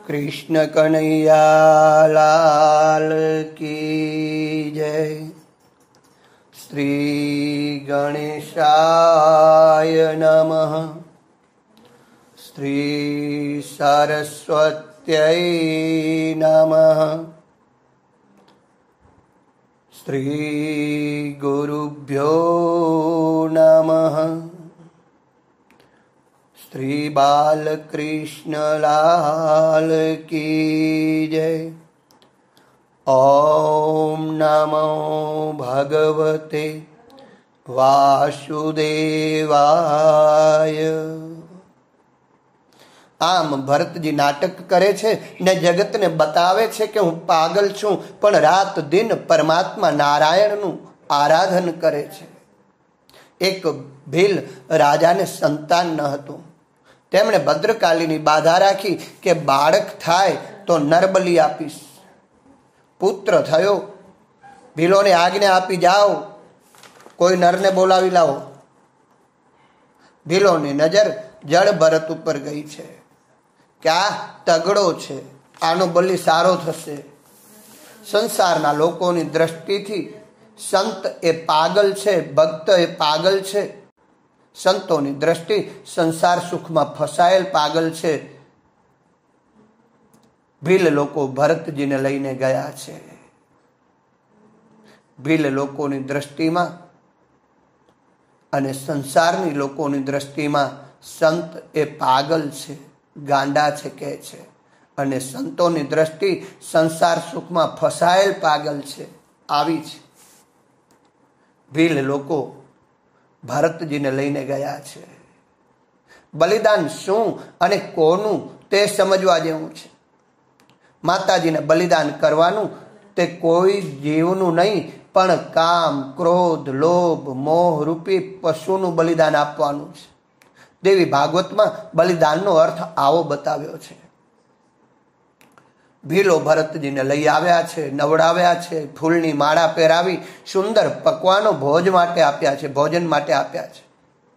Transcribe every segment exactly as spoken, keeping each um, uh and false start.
कृष्ण कन्हैया लाल की जय। श्री गणेशाय नमः। श्री सरस्वत्यै नमः। श्री गुरुभ्यो नमः। श्री बालकृष्ण लाल की जय। ओम नमो भगवते वासुदेवाय। આમ ભરતજી નાટક કરે છે ને જગતને બતાવે છે કે હું પાગલ છું, પણ રાત દિન પરમાત્મા નારાયણનું આરાધન કરે છે. એક ભીલ રાજાને સંતાન ન હતું. તેમણે ભદ્રકાલીની બાધા રાખી કે બાળક થાય તો નરબલી આપીશ. પુત્ર થયો. ભીલોને આજ્ઞા આપી, જાઓ કોઈ નરને બોલાવી લાવો. ભીલોની નજર જળ ભરત ઉપર ગઈ છે કે આ તગડો છે, આનો બલિ સારો થશે. સંસારના લોકોની દ્રષ્ટિથી સંત એ પાગલ છે, ભક્ત એ પાગલ છે. સંતોની દ્રષ્ટિ સંસાર સુખમાં ફસાયેલ પાગલ છે. ભીલ લોકો ભરતજીને લઈને ગયા છે. ભીલ લોકોની દ્રષ્ટિમાં અને સંસારની લોકોની દ્રષ્ટિમાં સંત એ પાગલ છે, ગાંડા છે કહે છે. અને સંતોની દ્રષ્ટિ સંસાર સુખમાં ફસાયેલ પાગલ છે, આવી છે. ભીલ લોકો ભરતજીને લઈને ગયા છે. બલિદાન શું અને કોનું તે સમજવા જેવું છે. માતાજીને બલિદાન કરવાનું તે કોઈ જીવનું નહીં, પણ કામ, ક્રોધ, લોભ, મોહ રૂપી પશુનું બલિદાન આપવાનું છે. દેવી ભાગવતમાં બલિદાનનો અર્થ આવો બતાવ્યો છે. ભીલો ભરતજીને લઈ આવ્યા છે, નવડાવ્યા છે, ફૂલની માળા પહેરાવી સુંદર પકવાનો ભોજ માટે આપ્યા છે, ભોજન માટે આપ્યા છે.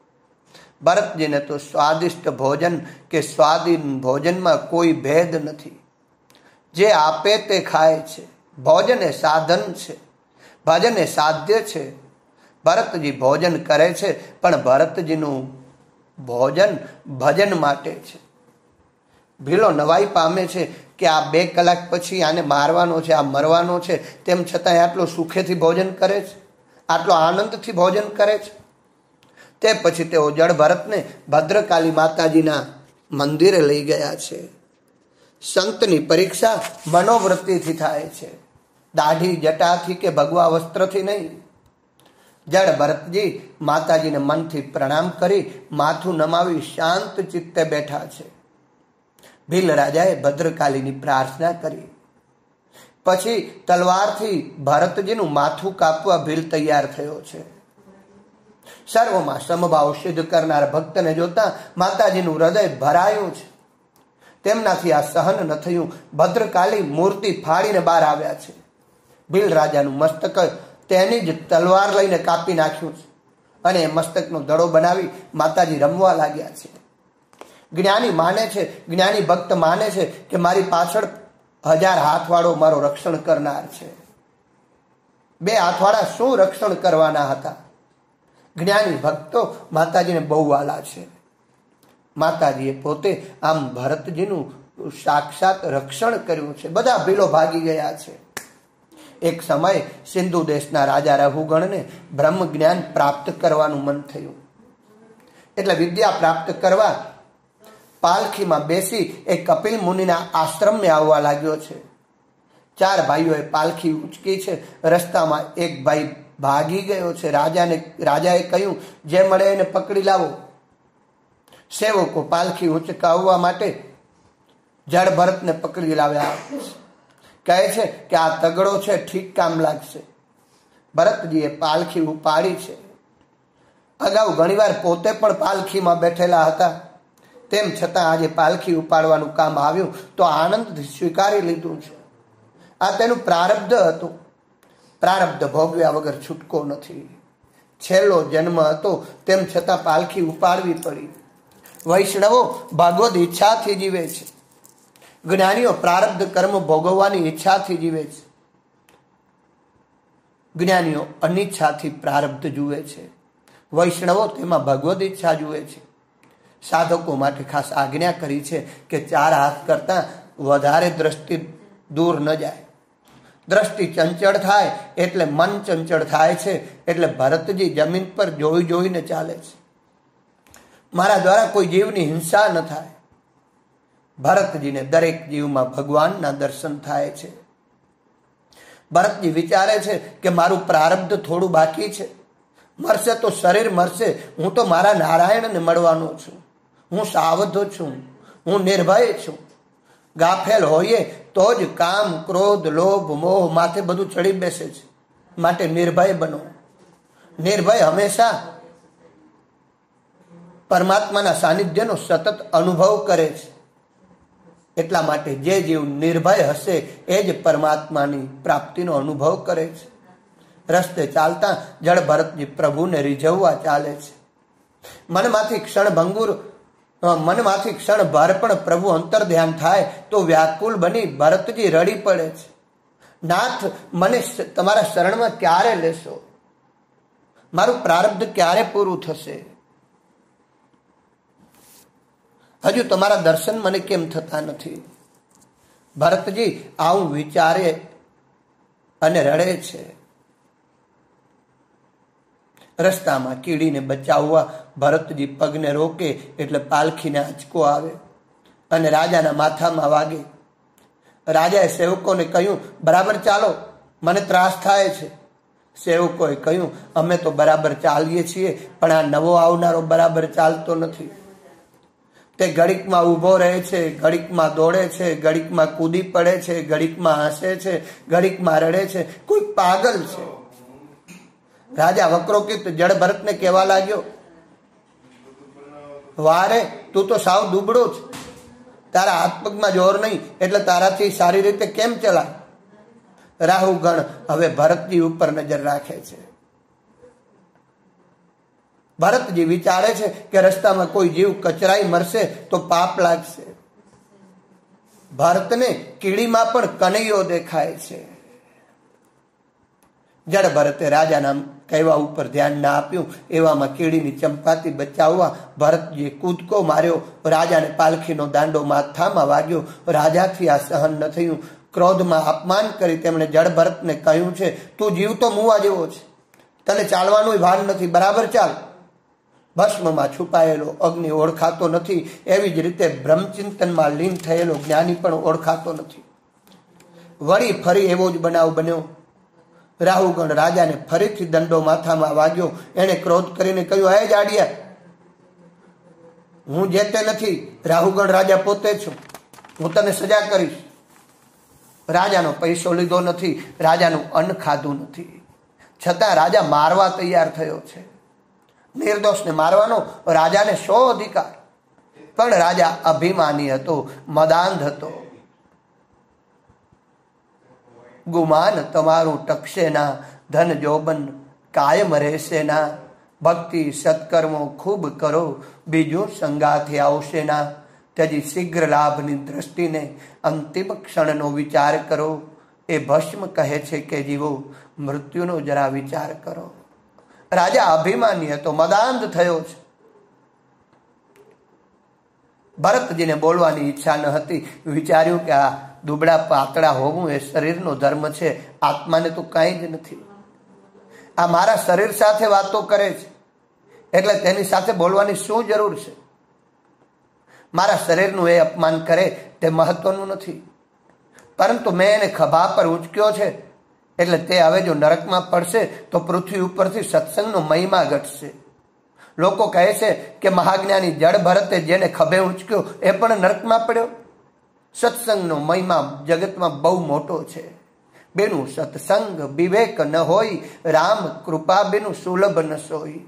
ભરતજીને તો સ્વાદિષ્ટ ભોજન કે સ્વાદીન ભોજનમાં કોઈ ભેદ નથી. જે આપે તે ખાય છે. ભોજન એ સાધન છે, ભજન એ સાધ્ય છે. ભરતજી ભોજન કરે છે, પણ ભરતજીનું ભોજન ભજન માટે છે. ભીલો નવાઈ પામે છે કે આ બે કલાક પછી આને મારવાનો છે, આ મરવાનો છે, તેમ છતાં આટલો સુખેથી ભોજન કરે છે, આટલો આનંદથી ભોજન કરે છે. તે પછી તેઓ જળ ભરતને ભદ્રકાલી માતાજીના મંદિરે લઈ ગયા છે. સંતની પરીક્ષા મનોવૃત્તિથી થાય છે, દાઢી જટાથી કે ભગવા વસ્ત્રથી નહીં. જળ ભરતજી માતાજીને મનથી પ્રણામ કરી માથું નમાવી શાંત ચિત્તે બેઠા છે. ભીલ રાજાએ ભદ્રકાલીની પ્રાર્થના કરી. પછી તલવારથી ભરતજીનું માથું કાપવા ભીલ તૈયાર થયો છે. સર્વમાં સમભાવ સિદ્ધ કરનાર ભક્તને જોતા માતાજીનું હૃદય ભરાયું છે. તેમનાથી આ સહન ન થયું. ભદ્રકાલી મૂર્તિ ફાડીને બહાર આવ્યા છે. ભીલ રાજાનું મસ્તક તેની જ તલવાર લઈને કાપી નાખ્યું છે અને મસ્તકનો દડો બનાવી માતાજી રમવા લાગ્યા છે. જ્ઞાની માને છે, જ્ઞાની ભક્ત માને છે કે મારી પાછળ હજાર હાથવાળો મારો રક્ષણ કરનાર છે. બે હાથવાળા શું રક્ષણ કરવાના હતા? જ્ઞાની ભક્તો માતાજીને બહુ વાલા છે. માતાજીએ પોતે આમ ભરતજીનું સાક્ષાત રક્ષણ કર્યું છે. બધા ભીલો ભાગી ગયા છે. એક સમય સિંધુ દેશના રાજા રઘુગણને બ્રહ્મ જ્ઞાન પ્રાપ્ત કરવાનું મન થયું. એટલે વિદ્યા પ્રાપ્ત કરવા પાલખીમાં બેસી એ કપિલ મુનિના આશ્રમને આવવા લાગ્યો છે. ચાર ભાઈઓએ પાલખી ઉંચકી છે. રસ્તામાં એક ભાઈ ભાગી ગયો છે. રાજાને રાજાએ કહ્યું, જે મળે એને પકડી લાવો. સેવકો પાલખી ઉંચકાવવા માટે જળ ભરતને પકડી લાવ્યા. કહે છે કે આ તગડો છે, ઠીક કામ લાગશે. ભરતજીએ પાલખી ઉપાડી છે. અગાઉ ઘણીવાર પોતે પણ પાલખીમાં બેઠેલા હતા. તેમ છતાં આજે પાલખી ઉપાડવાનું કામ આવ્યું તો આનંદથી સ્વીકારી લીધું છે. આ તેનું પ્રારબ્ધ હતું. પ્રારબ્ધ ભોગવ્યા વગર છૂટકો નથી. છેલ્લો જન્મ હતો, તેમ છતાં પાલખી ઉપાડવી પડી. વૈષ્ણવો ભાગવત ઈચ્છાથી જીવે છે. જ્ઞાનીઓ પ્રારબ્ધ કર્મ ભોગવવાની ઈચ્છાથી જીવે છે, જ્ઞાનીઓ અનિચ્છાથી પ્રારબ્ધ જુએ છે, વૈષ્ણવો તેમાં ભગવદ ઈચ્છા જુએ છે. સાધકો માટે ખાસ આજ્ઞા કરી છે કે ચાર હાથ કરતા વધારે દ્રષ્ટિ દૂર ન જાય. દ્રષ્ટિ ચંચળ થાય એટલે મન ચંચળ થાય છે. એટલે ભરતજી જમીન પર જોઈ જોઈને ચાલે છે. મારા દ્વારા કોઈ જીવની હિંસા ન થાય. ભરતજીને દરેક જીવમાં ભગવાનના દર્શન થાય છે. ભરતજી વિચારે છે કે મારું પ્રારબ્ધ થોડું બાકી છે, મરશે તો શરીર મરશે, હું તો મારા નારાયણને મળવાનો છું. હું સાવધ છું, હું નિર્ભય છું. ગાફેલ હોઈએ તો જ કામ, ક્રોધ, લોભ, મોહ માથે બધું ચડી બેસે છે. માટે નિર્ભય બનો. નિર્ભય હંમેશા પરમાત્માના સાનિધ્યનો સતત અનુભવ કરે છે. એટલા માટે જે જીવ નિર્ભય હશે એ જ પરમાત્માની પ્રાપ્તિનો અનુભવ કરે છે. રસ્તે ચાલતા જળ ભરતજી પ્રભુને રીઝવવા ચાલે છે. મનમાંથી ક્ષણ ભંગુર મનમાંથી ક્ષણ ભર પણ પ્રભુ અંતર ધ્યાન થાય તો વ્યાકુલ બની ભરતજી રડી પડે છે. નાથ, મને તમારા શરણમાં ક્યારે લેશો? મારું પ્રારબ્ધ ક્યારે પૂરું થશે? હજુ તમારા દર્શન મને કેમ થતા નથી? ભરતજી આવું વિચારે અને રડે છે. રસ્તામાં કીડીને બચાવવા ભરતજી પગને રોકે એટલે પાલખીને આંચકો આવે અને રાજાના માથામાં વાગે. રાજાએ સેવકોને કહ્યું, બરાબર ચાલો, મને ત્રાસ થાય છે. સેવકોએ કહ્યું, અમે તો બરાબર ચાલીએ છીએ, પણ આ નવો આવનારો બરાબર ચાલતો નથી. તે ઘડીકમાં ઊભો રહે છે, ઘડીકમાં દોડે છે, ઘડીકમાં કૂદી પડે છે, ઘડીકમાં હસે છે, ઘડીકમાં રડે છે. કોઈ પાગલ છે. રાજા વક્રોકિત જળ ભરતને કહેવા લાગ્યો, વારે, તું તો સાવ દુબળો છે. તારા હાથ પગમાં જોર નહીં, એટલે તારાથી સારી રીતે કેમ ચલાય? રાહુગણ હવે ભરતજી ઉપર નજર રાખે છે. ભરતજી વિચારે છે કે રસ્તામાં કોઈ જીવ કચરાઈ મરશે તો પાપ લાગશે. ભરતને કીડીમાં પણ કનૈયો દેખાય છે. જળ ભરતે રાજાના કહેવા ઉપર ધ્યાન ના આપ્યું. એવામાં કીડીની ચંપાતી બચાવવા ભરતજીએ કૂદકો માર્યો. રાજાને પાલખીનો દાંડો માથામાં વાગ્યો. રાજાથી આ સહન ન થયું. ક્રોધમાં અપમાન કરી તેમણે જળ ભરતને કહ્યું છે, તું જીવ તો મુવા જેવો છે, તને ચાલવાનું ભાન નથી, બરાબર ચાલ. ભસ્મમાં છુપાયેલો અગ્નિ ઓળખાતો નથી, એવી જ રીતે બ્રહ્મચિંતનમાં લીન થયેલો જ્ઞાની પણ ઓળખાતો નથી. વળી ફરી એવો જ બનાવ બન્યો. રાહુગણ રાજાને ફરીથી દંડો માથામાં વાગ્યો. એને ક્રોધ કરીને કહ્યું, હે જાડિયા, હું જે તે નથી, રાહુગણ રાજા પોતે છું. હું તને સજા કરીશ. રાજાનો પૈસો લીધો નથી, રાજાનું અન્ન ખાધું નથી, છતાં રાજા મારવા તૈયાર થયો છે. નિર્દોષને મારવાનો રાજાને શો અધિકાર? પણ રાજા અભિમાની હતો, મદાંધ હતો. ગુમાન તમારું ટકશે ના, ધન જોબન કાયમ રહેશે ના. ભક્તિ સત્કર્મો ખૂબ કરો, બીજું સંગાથી આવશે ના. ત્યજી શીઘ્ર લાભની દ્રષ્ટિને અંતિમ ક્ષણનો વિચાર કરો. એ ભસ્મ કહે છે કે જીવો, મૃત્યુનો જરા વિચાર કરો. રાજા અભિમાની હતો, મદાંધ થયો છે. ભરતજીને બોલવાની ઈચ્છા ન હતી. વિચાર્યું કે આ દુબળા પાતળા હોવું એ શરીરનો ધર્મ છે, આત્માને તો કાંઈ જ નથી. આ મારા શરીર સાથે વાતો કરે છે, એટલે તેની સાથે બોલવાની શું જરૂર છે? મારા શરીરનું એ અપમાન કરે તે મહત્વનું નથી, પરંતુ મેં એને ખભા પર ઉંચક્યો છે, એટલે તે હવે જો નરકમાં પડશે તો પૃથ્વી ઉપરથી સત્સંગનો મહિમા ઘટશે. લોકો કહે છે કે મહાજ્ઞાની જળ ભરતે જેને ખભે ઉંચક્યો એ પણ નરકમાં પડ્યો. સત્સંગનો મહિમા જગતમાં બહુ મોટો છે. બેનું સત્સંગ વિવેક ન હોય, રામ કૃપા બેનું સુલભ ન સોય.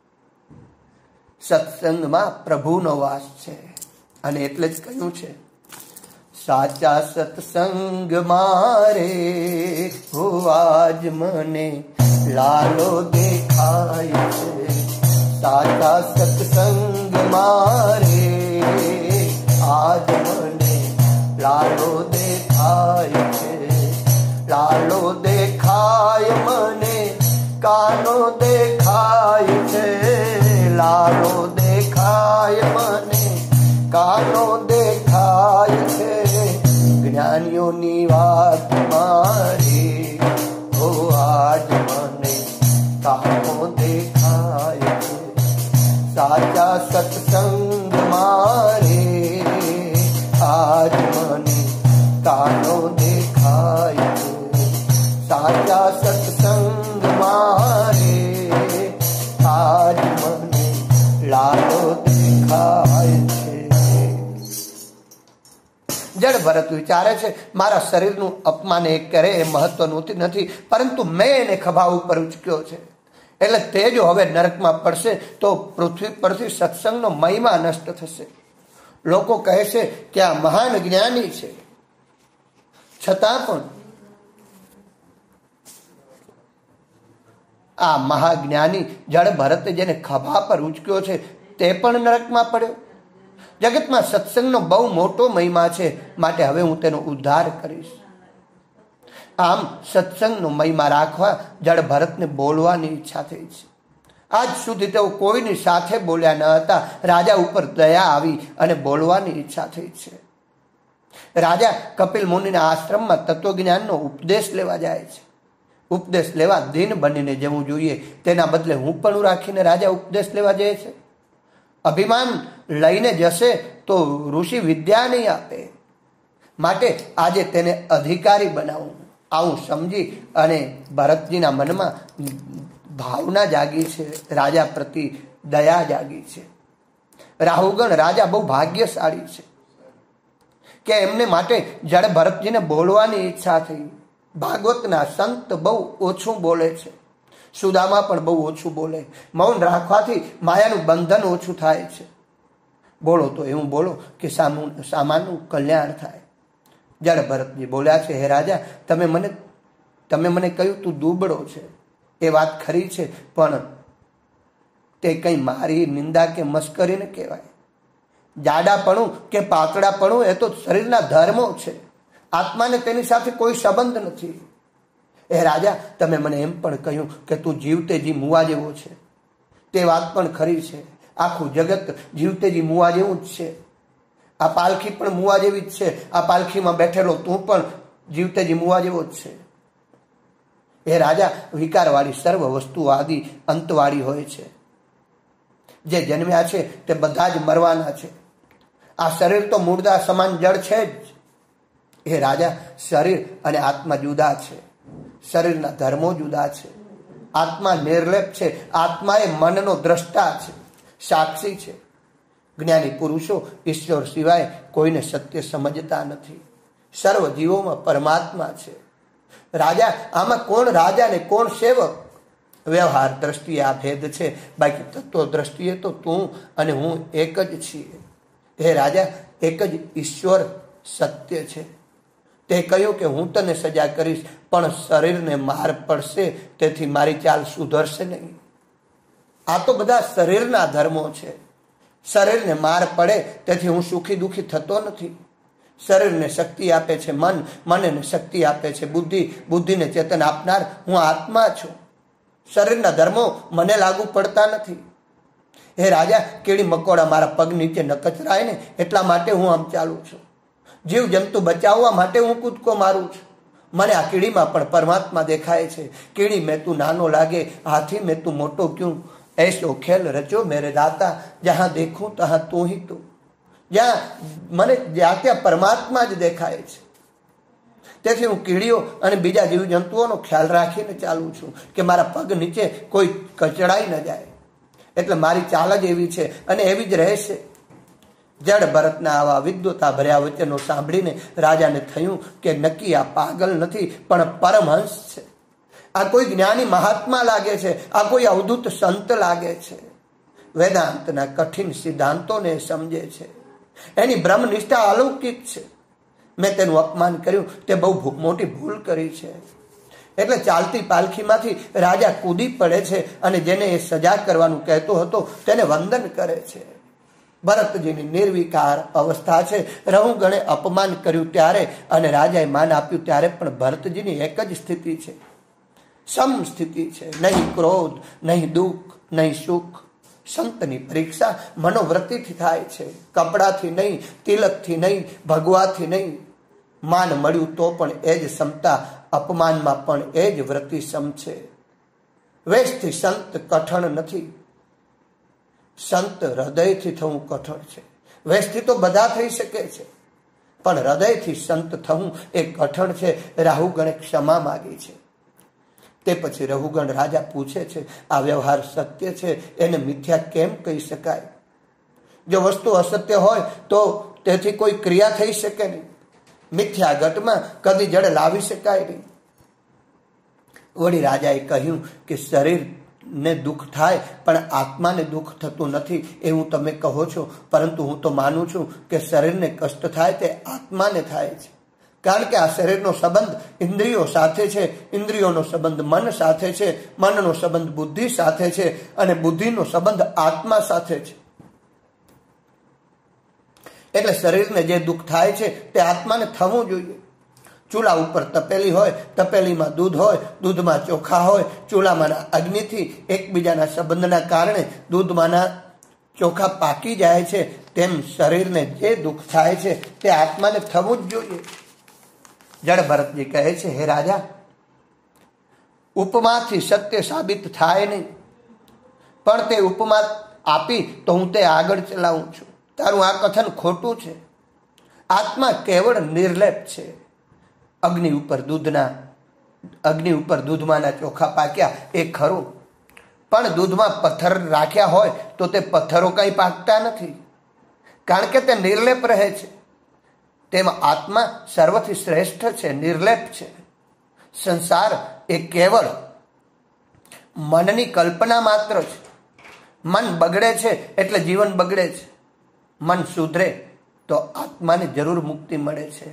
સત્સંગમાં પ્રભુનો વાસ છે, અને એટલે જ કહ્યું છે, સાચા સત્સંગ મારે હો આજ મને લાલો દેખાય છે. સાચા સત્સંગ મારે આજ મને લાલો દેખાય છે, લાલો દેખાય મને, કાનો દેખાય છે, લાલો દેખાય મને, કાનો દેખાય છે, જ્ઞાનીઓની વાત મારી, ઓ આજ મને કાનો દેખાય છે, સાચા સત્સંગ મારે આજ મને કાનો દેખાય છે, સાચા સત્સંગ મારે આજ મને લાલો દેખાય છે. જડ ભરત વિચારે છે મારા શરીરનું અપમાન એ કરે એ મહત્વનું નથી, પરંતુ મેં એને ખભા ઉપર ઉચક્યો છે, એટલે તે જો હવે નરકમાં પડશે તો પૃથ્વી પરથી સત્સંગનો મહિમા નષ્ટ થશે. લોકો કહે છે કે આ મહાન જ્ઞાની છે, છતાં પણ આ મહાજ્ઞાની જડ ભરતે જેને ખભા પર ઉચક્યો છે તે પણ નરકમાં પડ્યો. જગતમાં સત્સંગનો બહુ મોટો મહિમા છે, માટે હવે હું તેનો ઉદ્ધાર કરીશ. આમ સત્સંગનો મહિમા રાખવા જડ ભરતને બોલવાની ઈચ્છા થઈ છે. આજ સુધી તેઓ કોઈની સાથે બોલ્યા ન હતા. રાજા ઉપર દયા આવી અને બોલવાની ઈચ્છા થઈ છે. રાજા કપિલ મુનિના આશ્રમમાં તત્વજ્ઞાનનો ઉપદેશ લેવા જાય છે. ઉપદેશ લેવા દિન બનીને જવું જોઈએ, તેના બદલે હું પણ રાખીને રાજા ઉપદેશ લેવા જાય છે. અભિમાન લઈને જશે તો ઋષિ વિદ્યા નહીં આપે, માટે આજે તેને અધિકારી બનાવું. આવું સમજી અને ભરતજીના મનમાં ભાવના જાગી છે, રાજા પ્રતિ દયા જાગી છે. રાહુગણ રાજા બહુ ભાગ્યશાળી છે કે એમને માટે જડ ભરતજીને બોલવાની ઈચ્છા થઈ. ભાગવતના સંત બહુ ઓછું બોલે છે, સુદામા પણ બહુ ઓછું બોલે. મૌન રાખવાથી માયાનું બંધન ઓછું થાય છે. બોલો તો એવું બોલો કે સામાનું કલ્યાણ થાય. જડ ભરતજી બોલ્યા છે, હે રાજા, તમે મને તમે મને કહ્યું તું દુબળો છે, એ વાત ખરી છે, પણ તે કંઈ મારી નિંદા કે મસ્કરી ન કહેવાય. જાડાપણું કે પાતળાપણું એ તો શરીરના ધર્મો છે, આત્માને તેની સાથે કોઈ સંબંધ નથી. એ રાજા, તમે મને એમ પણ કહ્યું કે તું જીવતેજી મુવા જેવો છે, તે વાત પણ ખરી છે. આખું જગત જીવતેજી મુવા જેવું જ છે. આ પાલખી પણ મુવા જેવી જ છે. આ પાલખીમાં બેઠેલો તું પણ જીવતેજી મુવા જેવો જ છે. એ રાજા, વિકારવાળી સર્વ વસ્તુ આદિ અંતવાળી હોય છે. જે જન્મ્યા છે તે બધા જ મરવાના છે. આ શરીર તો મૂળદા સમાન જળ છે જ. એ રાજા, શરીર અને આત્મા જુદા છે, શરીરના ધર્મો જુદા છે. આત્મા નિર્લેપ છે. આત્મા એ મનનો દ્રષ્ટા છે, સાક્ષી છે. જ્ઞાની પુરુષો ઈશ્વર સિવાય કોઈને સત્ય સમજતા નથી. સર્વ જીવોમાં પરમાત્મા છે. રાજા, આમાં કોણ રાજા ને કોણ સેવક? વ્યવહાર દ્રષ્ટિએ આ ભેદ છે, બાકી તત્વ દ્રષ્ટિએ તો તું અને હું એક જ છીએ. હે રાજા, એક જ ઈશ્વર સત્ય છે. તે કહ્યું કે હું તને સજા કરીશ, પણ શરીરને માર પડશે, તેથી મારી ચાલ સુધરશે નહીં. આ તો બધા શરીરના ધર્મો છે. શરીરને માર પડે તેથી હું સુખી દુઃખી થતો નથી. શરીરને શક્તિ આપે છે મન, મનને શક્તિ આપે છે બુદ્ધિ, બુદ્ધિને ચેતન આપનાર હું આત્મા છું. શરીરના ધર્મો મને લાગુ પડતા નથી. હે રાજા, કીડી મકોડા મારા પગ નીચે ન કચરાય ને એટલા માટે હું આમ ચાલું છું. જીવ જંતુ બચાવવા માટે હું કૂદકો મારું છું. મને આ કીડીમાં પણ પરમાત્મા દેખાય છે. કીડી મેં તું નાનો લાગે, હાથી મેં તું મોટો ક્યું, ऐसो खेल रचो मेरे दाता, जहां देखूं तहां तू ही तू. જ્યાં મને જ્યાં ત્યાં પરમાત્મા જ દેખાય છે. તેથી હું કીડીઓ અને બીજા જીવ જંતુઓનો ખ્યાલ રાખીને ચાલું છું કે મારા પગ નીચે કોઈ કચડાઈ ન જાય. એટલે મારી ચાલ જ એવી છે અને એવી જ રહેશે. જડ ભરતના આવા વિદ્વતા ભર્યા વચનો સાંભળીને રાજાને થયું કે નક્કી આ પાગલ નથી પણ પરમહંસ છે. આ કોઈ જ્ઞાની મહાત્મા લાગે છે, આ કોઈ અવધૂત સંત લાગે છે. વેદાંતના કઠિન સિદ્ધાંતોને સમજે છે. એની બ્રહ્મનિષ્ઠા અલૌકિક છે. મેં તેનું અપમાન કર્યું તે બહુ મોટી ભૂલ કરી છે. એટલે ચાલતી પાલખીમાંથી રાજા કૂદી પડે છે અને જેને એ સજા કરવાનું કહેતો હતો તેને વંદન કરે છે. ભરતજીની નિર્વિકાર અવસ્થા છે. રહુગણે અપમાન કર્યું ત્યારે અને રાજાએ માન આપ્યું ત્યારે પણ ભરતજીની એક જ સ્થિતિ છે, સમ સ્થિતિ છે. નહીં ક્રોધ, નહીં દુઃખ, નહીં સુખ. સંતની પરીક્ષા મનોવૃત્તિથી થાય છે, કપડાથી નહીં, તિલકથી નહીં, ભગવાથી નહીં. માન મળ્યું તો પણ એ જ સમતા, અપમાનમાં પણ એ જ વૃત્તિ સમ છે. વેશથી સંત કઠણ નથી, સંત હૃદયથી થવું કઠણ છે. વેશથી તો બધા થઈ શકે છે, પણ હૃદયથી સંત થવું એ કઠણ છે. રાહુગણે ક્ષમા માગી છે. તે પછી રહુગણ રાજા પૂછે છે, આ વ્યવહાર સત્ય છે, એને મિથ્યા કેમ કહી શકાય? જો વસ્તુ અસત્ય હોય તો તેથી કોઈ ક્રિયા થઈ શકે નહીં. મિથ્યા ઘટમાં કદી જડ લાવી શકાય નહીં. વળી રાજાએ કહ્યું કે શરીરને દુઃખ થાય પણ આત્માને દુઃખ થતું નથી એવું તમે કહો છો, પરંતુ હું તો માનું છું કે શરીરને કષ્ટ થાય તે આત્માને થાય છે. કારણ કે આ શરીરનો સંબંધ ઇન્દ્રિયો સાથે છે, ઇન્દ્રિયોનો સંબંધ મન સાથે છે, મનનો સંબંધ બુદ્ધિ સાથે છે અને બુદ્ધિનો સંબંધ આત્મા સાથે છે. એટલે શરીરને જે દુઃખ થાય છે તે આત્માને થવું જોઈએ. ચૂલા ઉપર તપેલી હોય, તપેલીમાં દૂધ હોય, દૂધમાં ચોખા હોય. ચૂલામાંના અગ્નિથી એકબીજાના સંબંધના કારણે દૂધમાંના ચોખા પાકી જાય છે, તેમ શરીરને જે દુઃખ થાય છે તે આત્માને થવું જ જોઈએ. જડ ભરતજી કહે છે, હે રાજા, ઉપમાથી સત્ય સાબિત થાય નહીં, પણ તે ઉપમા આપી તો હું તે આગળ ચલાવું છું. તારું આ કથન ખોટું છે. આત્મા કેવળ નિર્લેપ છે. અગ્નિ ઉપર દૂધના અગ્નિ ઉપર દૂધમાંના ચોખા પાક્યા એ ખરું, પણ દૂધમાં પથ્થર રાખ્યા હોય તો તે પથ્થરો કંઈ પાકતા નથી, કારણ કે તે નિર્લેપ રહે છે. તેમાં આત્મા સર્વથી શ્રેષ્ઠ છે, નિર્લેપ છે. સંસાર એ કેવળ મનની કલ્પના માત્ર છે. મન બગડે છે એટલે જીવન બગડે છે. મન સુધરે તો આત્માને જરૂર મુક્તિ મળે છે.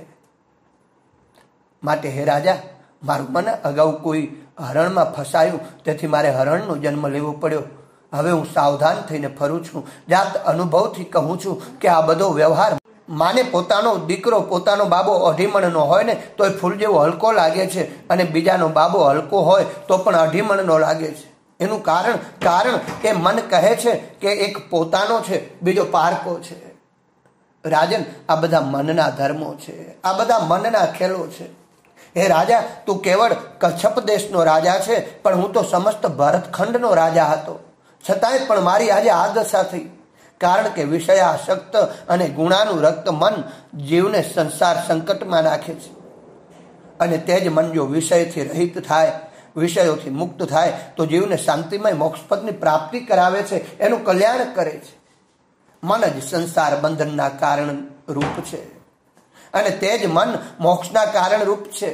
માટે હે રાજા, મારું મન અગાઉ કોઈ હરણમાં ફસાયું, તેથી મારે હરણનો જન્મ લેવો પડ્યો. હવે હું સાવધાન થઈને ફરું છું. જાત અનુભવથી કહું છું કે આ બધો વ્યવહાર માને પોતાનો દીકરો, પોતાનો બાબો અઢીમણનો હોય ને તો એ ફૂલ જેવો હલકો લાગે છે, અને બીજાનો બાબો હલકો હોય તો પણ અઢીમણનો લાગે છે. એનું કારણ કારણ એ મન કહે છે કે એક પોતાનો છે, બીજો પારકો છે. રાજન, આ બધા મનના ધર્મો છે, આ બધા મનના ખેલો છે. હે રાજા, તું કેવળ કચ્છપ દેશનો રાજા છે, પણ હું તો સમસ્ત ભરતખંડનો રાજા હતો. છતાંય પણ મારી આજે આ દશા થઈ, કારણ કે વિષયાસક્ત અને ગુણાનું રક્ત મન જીવને સંસાર સંકટમાં નાખે છે. અને તે જ મન જો વિષયથી રહિત થાય, વિષયોથી મુક્ત થાય તો જીવને શાંતિમય મોક્ષપદની પ્રાપ્તિ કરાવે છે, એનું કલ્યાણ કરે છે. મન જ સંસાર બંધનના કારણ રૂપ છે અને તે જ મન મોક્ષના કારણ રૂપ છે.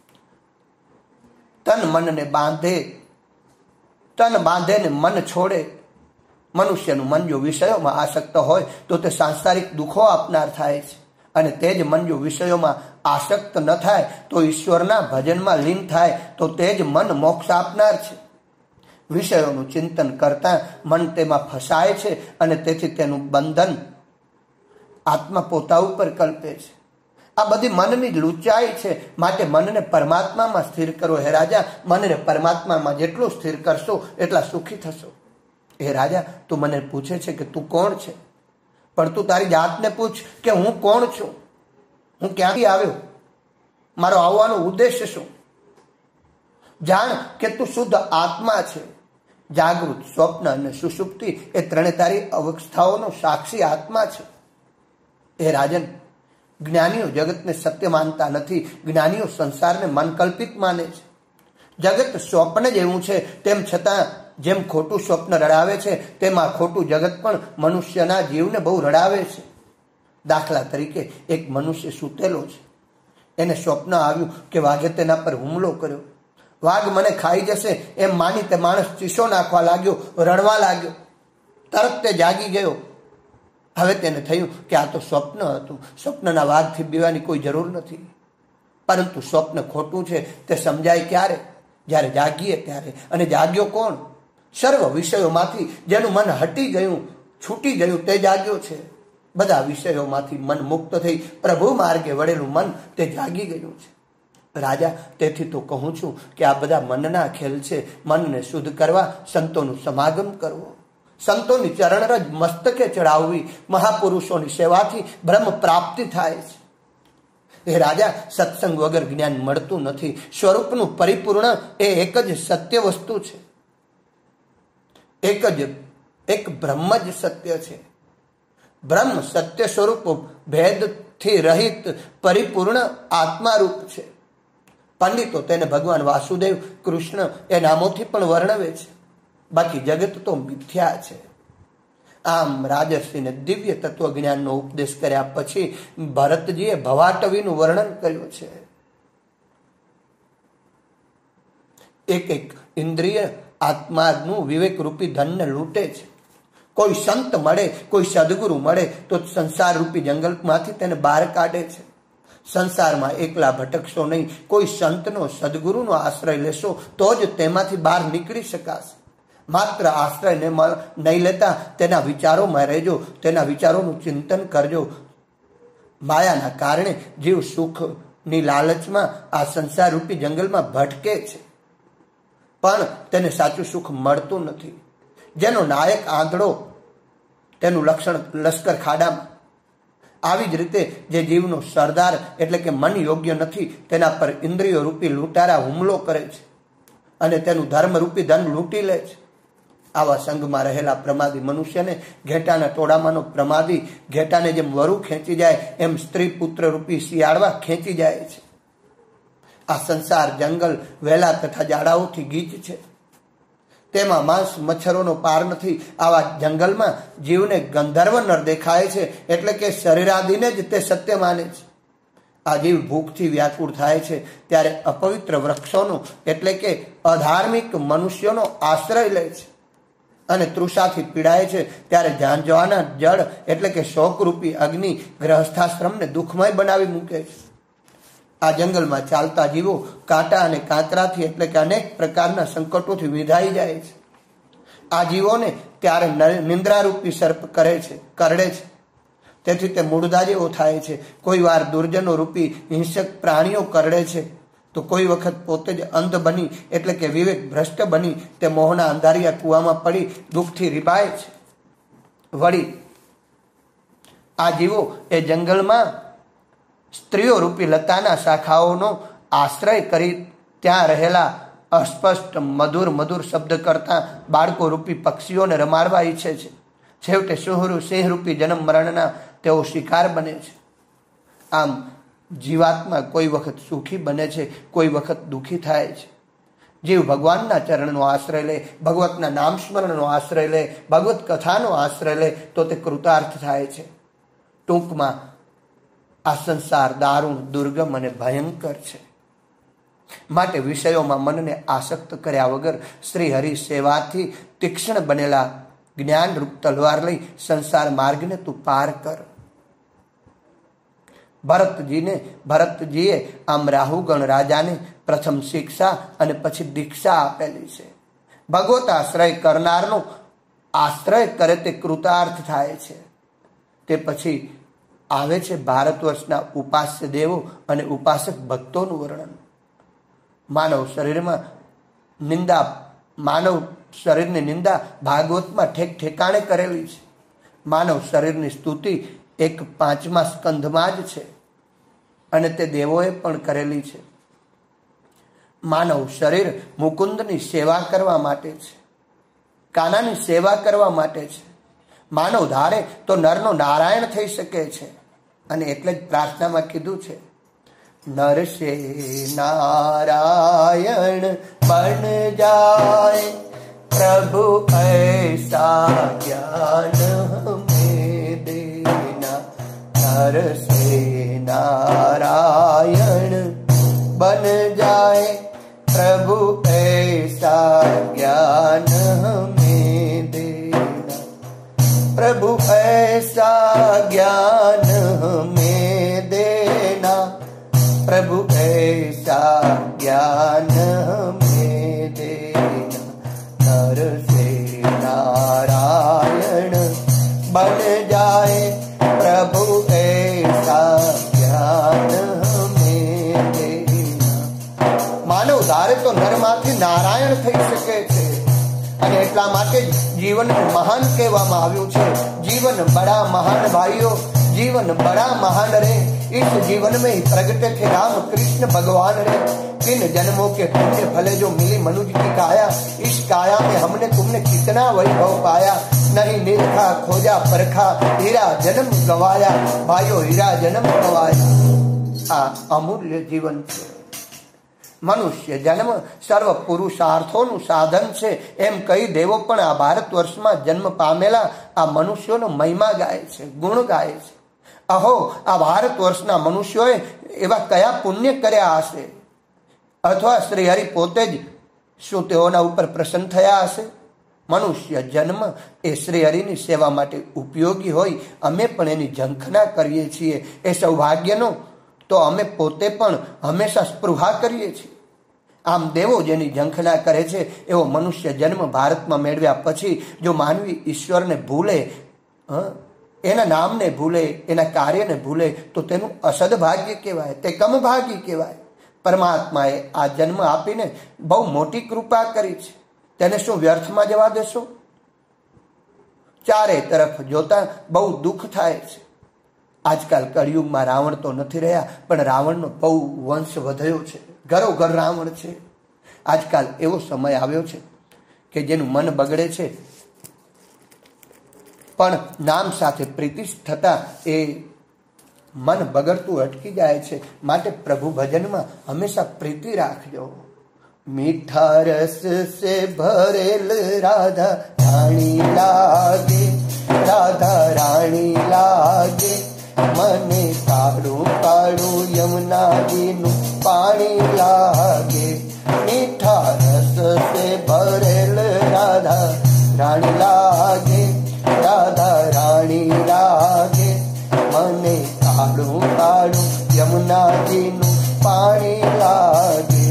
તન મનને બાંધે તન બાંધે ને મન છોડે. મનુષ્યનું મન જો વિષયોમાં આસક્ત હોય તો તે સાંસારિક દુઃખો આપનાર થાય છે, અને તે જ મન જો વિષયોમાં આસક્ત ન થાય તો ઈશ્વરના ભજનમાં લીન થાય તો તે જ મન મોક્ષ આપનાર છે. વિષયોનું ચિંતન કરતા મન તેમાં ફસાય છે અને તેથી તેનું બંધન આત્મા પોતા ઉપર કલ્પે છે. આ બધી મનની લૂંચાઈ છે. માટે મનને પરમાત્મામાં સ્થિર કરો. હે રાજા, મનને પરમાત્મામાં જેટલું સ્થિર કરશો એટલા સુખી થશો. હે રાજા, તું મને પૂછે છે કે તું કોણ છે, પણ તું તારી જાતને પૂછ કે હું કોણ છું, હું ક્યાંથી આવ્યો, મારો આવવાનો ઉદ્દેશ્ય શું. જાણ કે તું શુદ્ધ આત્મા છે. જાગૃત, સ્વપ્ન અને સુષુપ્તિ એ ત્રણે તારી અવસ્થાઓનો સાક્ષી આત્મા છે. હે રાજન, જ્ઞાનીઓ જગતને સત્ય માનતા નથી. જ્ઞાનીઓ સંસારને મનકલ્પિત માને છે. જગત સ્વપ્ન જેવું છે, તેમ છતાં જેમ ખોટું સ્વપ્ન રડાવે છે તેમાં ખોટું જગત પણ મનુષ્યના જીવને બહુ રડાવે છે. દાખલા તરીકે એક મનુષ્ય સૂતેલો છે, એને સ્વપ્ન આવ્યું કે વાઘે તેના પર હુમલો કર્યો. વાઘ મને ખાઈ જશે એમ માની તે માણસ ચીસો નાખવા લાગ્યો, રડવા લાગ્યો. તરત તે જાગી ગયો. હવે તેને થયું કે આ તો સ્વપ્ન હતું, સ્વપ્નના વાઘથી બીવાની કોઈ જરૂર નથી. પરંતુ સ્વપ્ન ખોટું છે તે સમજાય ક્યારે? જ્યારે જાગીએ ત્યારે. અને જાગ્યો કોણ? સર્વ વિષયોમાંથી જેનું મન હટી ગયું છૂટી ગયું તે જાગ્યો છે. બધા વિષયોમાંથી મન મુક્ત થઈ પ્રભુ માર્ગે વળેલું મન તે જાગી ગયું છે. રાજા, તેથી તો કહું છું કે આ બધા મનના ખેલ છે. મનને શુદ્ધ કરવા સંતોનું સમાગમ કરવો, સંતોની ચરણરજ મસ્તકે ચડાવવી, મહાપુરુષોની સેવાથી બ્રહ્મ પ્રાપ્તિ થાય છે. એ રાજા, સત્સંગ વગર જ્ઞાન મળતું નથી. સ્વરૂપનું પરિપૂર્ણ એ એક જ સત્ય વસ્તુ છે. એક જ એક બ્રહ્મ જ સત્ય છે. બ્રહ્મ સત્ય સ્વરૂપ ભેદથી રહિત પરિપૂર્ણ આત્મારૂપ છે. પંડિતો તેને ભગવાન વાસુદેવ, કૃષ્ણ એ નામોથી પણ વર્ણવે છે. બાકી જગત તો મિથ્યા છે. આમ રાજર્ષિને દિવ્ય તત્વજ્ઞાનનો ઉપદેશ કર્યા પછી ભરતજીએ ભવાટવીનું વર્ણન કર્યું છે. એક એક ઇન્દ્રિય આત્માનું વિવેક રૂપી ધનને લૂંટે છે. કોઈ સંત મળે, કોઈ સદગુરુ મળે તો સંસાર રૂપી જંગલમાંથી તેને બહાર કાઢે છે. સંસારમાં એકલા ભટકશો નહીં, કોઈ સંતનો સદગુરુનો આશ્રય લેશો તો જ તેમાંથી બહાર નીકળી શકાશે. માત્ર આશ્રયને નહીં લેતા તેના વિચારોમાં રહેજો, તેના વિચારોનું ચિંતન કરજો. માયાના કારણે જીવ સુખની લાલચમાં આ સંસાર રૂપી જંગલમાં ભટકે છે, પણ તેને સાચું સુખ મળતું નથી. જેનો નાયક આંધળો તેનું લક્ષણ લશ્કર ખાડામાં. આવી જ રીતે જે જીવનો સરદાર એટલે કે મન યોગ્ય નથી તેના પર ઇન્દ્રિયો રૂપી લૂંટારા હુમલો કરે છે અને તેનું ધર્મ રૂપી ધન લૂંટી લે છે. આવા સંઘમાં રહેલા પ્રમાદી મનુષ્યને ઘેટાના ટોળામાંનો પ્રમાદી ઘેટાને જેમ વરુ ખેંચી જાય એમ સ્ત્રી પુત્ર રૂપી શિયાળવા ખેંચી જાય છે. આ સંસાર જંગલ વહેલા તથા જાડાઓથી ગીચ છે. તેમાં માંસ મચ્છરોનો પાર નથી. આવા જંગલમાં જીવને ગંધર્વ નર દેખાય છે, એટલે કે શરીરાદિને જ તે સત્ય માને છે. આ જીવ ભૂખથી વ્યાકુળ થાય છે ત્યારે અપવિત્ર વૃક્ષોનો એટલે કે અધાર્મિક મનુષ્યોનો આશ્રય લે છે અને તૃષાથી પીડાય છે ત્યારે ઝાંઝવાના જળ એટલે કે શોકરૂપી અગ્નિ ગ્રહસ્થાશ્રમને દુઃખમય બનાવી મૂકે છે. આ જંગલમાં ચાલતા જીવો કાંટા અને કાંકરાથી એટલે કે અનેક પ્રકારના સંકટોથી વિંધાઈ જાય છે. આ જીવોને ત્યારે નિંદ્રારૂપી સર્પ કરે છે કરડે છે, તેથી તે મૂળદા જેવો થાય છે. કોઈ વાર દુર્જનો રૂપી હિંસક પ્રાણીઓ કરડે છે તો કોઈ વખત પોતે જ અંધ બની એટલે કે વિવેક ભ્રષ્ટ બની તે મોહના અંધારિયા કૂવામાં પડી દુઃખથી રીબાય છે. વળી આ જીવો એ જંગલમાં સ્ત્રીઓ રૂપી લતાના શાખાઓનો આશ્રય કરી ત્યાં રહેલા અસ્પષ્ટ મધુર મધુર શબ્દ કરતા બાળકો રૂપી પક્ષીઓને રમાડવા ઈચ્છે છે. છેવટે સુહરુ સિંહ રૂપી જન્મ મરણના તેઓ શિકાર બને છે. આમ જીવાત્મા કોઈ વખત સુખી બને છે, કોઈ વખત દુઃખી થાય છે. જીવ ભગવાનના ચરણનો આશ્રય લે, ભગવતના નામ સ્મરણનો આશ્રય લે, ભગવત કથાનો આશ્રય લે તો તે કૃતાર્થ થાય છે. ટૂંકમાં આ સંસાર દારૂણ, દુર્ગમ અને ભયંકર છે. માટે વિષયોમાં મનને આસક્ત કર્યા વગર શ્રી હરિ સેવાથી તીક્ષ્ણ બનેલા જ્ઞાન રૂપ તલવાર લઈ સંસાર માર્ગને તું પાર કર. ભરતજીને ભરતજીએ આમ રાહુગણ રાજાને પ્રથમ શિક્ષા અને પછી દીક્ષા આપેલી છે. ભગવત આશ્રય કરનારનો આશ્રય કરે તે કૃતાર્થ થાય છે. તે પછી આવે છે ભારત વર્ષના ઉપાસ્ય દેવો અને ઉપાસક ભક્તોનું વર્ણન. માનવ શરીરમાં નિંદા માનવ શરીરની નિંદા ભાગવતમાં ઠેક ઠેકાણે કરેલી છે. માનવ શરીરની સ્તુતિ એક પાંચમા સ્કંધમાં જ છે અને તે દેવોએ પણ કરેલી છે. માનવ શરીર મુકુંદની સેવા કરવા માટે છે, કાનાની સેવા કરવા માટે છે. માનવ ધારે તો નરનો નારાયણ થઈ શકે છે અને એટલે જ પ્રાર્થનામાં કીધું છે, નર સે નારાયણ બન જાય પ્રભુ ऐसा ज्ञान हमें देना. नर से नारायण बन जाए प्रभु ऐसा ज्ञान हमें देना. प्रभु ऐसा ज्ञान हमें देना. प्रभु ऐसा ज्ञान हमें देना. नर से नारायण बन जाए प्रभु ऐसा ज्ञान हमें देना। मानव ધારે તો નરમાંથી નારાયણ થઈ શકે છે અને એટલા માટે જીવન મહાન કહેવામાં આવ્યું છે। जीवन बड़ा महान भाइयों, जीवन बड़ा महान रे। इस जीवन में ही प्रगट थे राम कृष्ण भगवान रे। किन जन्मों के पुण्य फले जो मिली मनुष्य की काया, इस काया में हमने तुमने कितना वैभव पाया। नहीं निरखा खोजा परखा, हीरा जन्म गवाया भाइयों, हीरा जन्म गवाया। आ अमूल्य जीवन છે। મનુષ્ય જન્મ સર્વ પુરુષાર્થોનું સાધન છે એમ કહી દેવો પણ આ ભારત વર્ષમાં જન્મ પામેલા આ મનુષ્યોનો મહિમા ગાય છે, ગુણ ગાય છે। અહો, આ ભારત વર્ષના મનુષ્યોએ એવા કયા પુણ્ય કર્યા હશે, અથવા શ્રી હરિ પોતે જ શું તેઓના ઉપર પ્રસન્ન થયા હશે। મનુષ્ય જન્મ એ શ્રી હરિની સેવા માટે ઉપયોગી હોય, અમે પણ એની ઝંખના કરીએ છીએ। એ સૌભાગ્યનો તો અમે પોતે પણ હંમેશા સ્પૃહા કરીએ છીએ। આમ દેવો જેની ઝંખના કરે છે એવો મનુષ્ય જન્મ ભારતમાં મેળવ્યા પછી જો માનવી ઈશ્વરને ભૂલે, એના નામને ભૂલે, એના કાર્યને ભૂલે તો તેનું અસદભાગ્ય કહેવાય, તે કમભાગી કહેવાય। પરમાત્માએ આ જન્મ આપીને બહુ મોટી કૃપા કરી છે, તેને શું વ્યર્થમાં જવા દેશો? ચારે તરફ જોતા બહુ દુઃખ થાય છે। આજકાલ કળિયુગમાં રાવણ તો નથી રહ્યા, પણ રાવણનો બહુ વંશ વધ્યો છે, ઘરો ઘર રાવણ છે। આજકાલ એવો સમય આવ્યો છે કે જેનું મન બગડે છે, પણ નામ સાથે પ્રીતિ થતા એ મન બગડતું અટકી જાય છે। માટે પ્રભુ ભજનમાં હંમેશા પ્રીતિ રાખજો। મીઠા રસ સે ભરેલ રાધા રાણી લાગે, રાધા રાણી લાગે। મને કાળું કાળું યમુનાજીનું પાણી લાગે। મીઠા રસ સે ભરેલ રાધા રાણી લાગે, રાધા રાણી લાગે। મને કાળું કાળું યમુનાજીનું પાણી લાગે।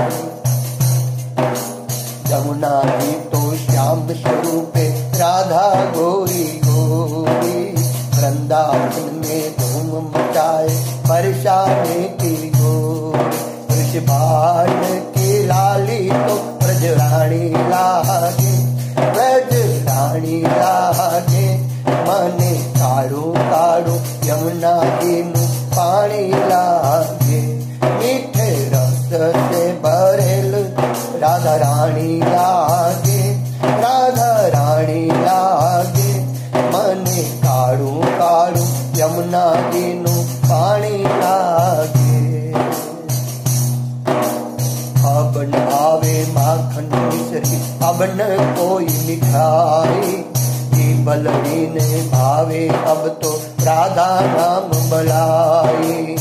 यमुनाजी तो श्याम स्वरूपे राधा गोरी गोरी, वृंदावन में धूम मचाए बरसाने की गोरी। वृषभान की लाली तो ब्रज रानी लागे, ब्रज रानी लागे। मने काळू काळू यमुनाजीનું પાણી લાગે। मीठे रस से भरेल राधा रानी लागे, राधा रानी लागे। मने काळू काळू यमुनाजीનું પાણી લાગે। अब न आवे माखन मिश्री, अब न कोई मिठाई, बलड़ी ने भावे अब तो राधा नाम बलाई।